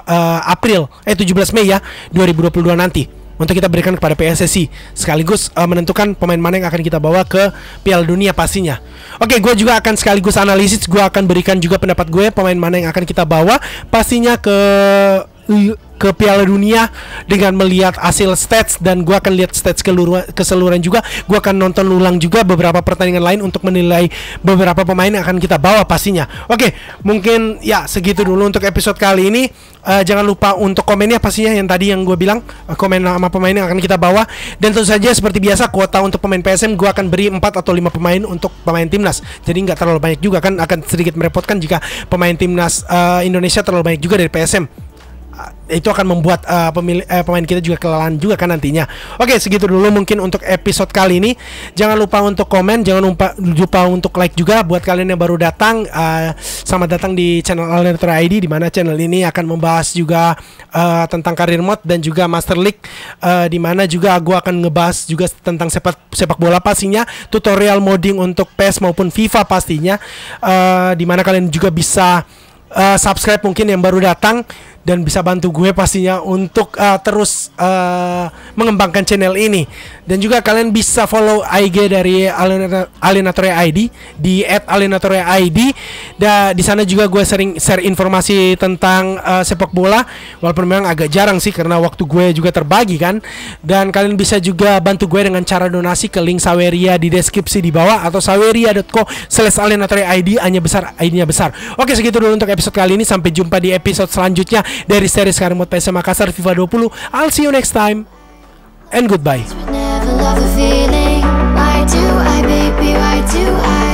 Mei ya 2022 nanti, untuk kita berikan kepada PSSI, sekaligus menentukan pemain mana yang akan kita bawa ke Piala Dunia pastinya. Oke, gue juga akan sekaligus analisis, gue akan berikan juga pendapat gue pemain mana yang akan kita bawa pastinya ke Piala Dunia dengan melihat hasil stats, dan gue akan lihat stats keseluruhan juga. Gue akan nonton ulang juga beberapa pertandingan lain untuk menilai beberapa pemain yang akan kita bawa pastinya. Oke, mungkin ya segitu dulu untuk episode kali ini. Jangan lupa untuk komennya pastinya yang tadi yang gue bilang, komen nama pemain yang akan kita bawa. Dan tentu saja seperti biasa, kuota untuk pemain PSM gue akan beri 4 atau 5 pemain untuk pemain timnas. Jadi nggak terlalu banyak juga kan, akan sedikit merepotkan jika pemain timnas Indonesia terlalu banyak juga dari PSM. Itu akan membuat pemain kita juga kelelahan juga kan nantinya. Oke, segitu dulu mungkin untuk episode kali ini. Jangan lupa untuk komen, jangan lupa untuk like juga. Buat kalian yang baru datang, selamat datang di channel Alinator ID, di mana channel ini akan membahas juga tentang karir mode dan juga Master League, di mana juga gue akan ngebahas juga tentang sepak bola pastinya, tutorial modding untuk PES maupun FIFA pastinya, di mana kalian juga bisa subscribe mungkin yang baru datang, dan bisa bantu gue pastinya untuk terus mengembangkan channel ini. Dan juga kalian bisa follow IG dari Alinator ID di @alinator_id. Dan di sana juga gue sering share informasi tentang sepak bola, walaupun memang agak jarang sih karena waktu gue juga terbagi kan. Dan kalian bisa juga bantu gue dengan cara donasi ke link Saweria di deskripsi di bawah, atau saweria.co/alinator_id, ID-nya besar. Oke, segitu dulu untuk episode kali ini. Sampai jumpa di episode selanjutnya dari series Karir Mode PSM Makassar FIFA 20. I'll see you next time and goodbye. Never love the feeling. Why do I, baby, why do I?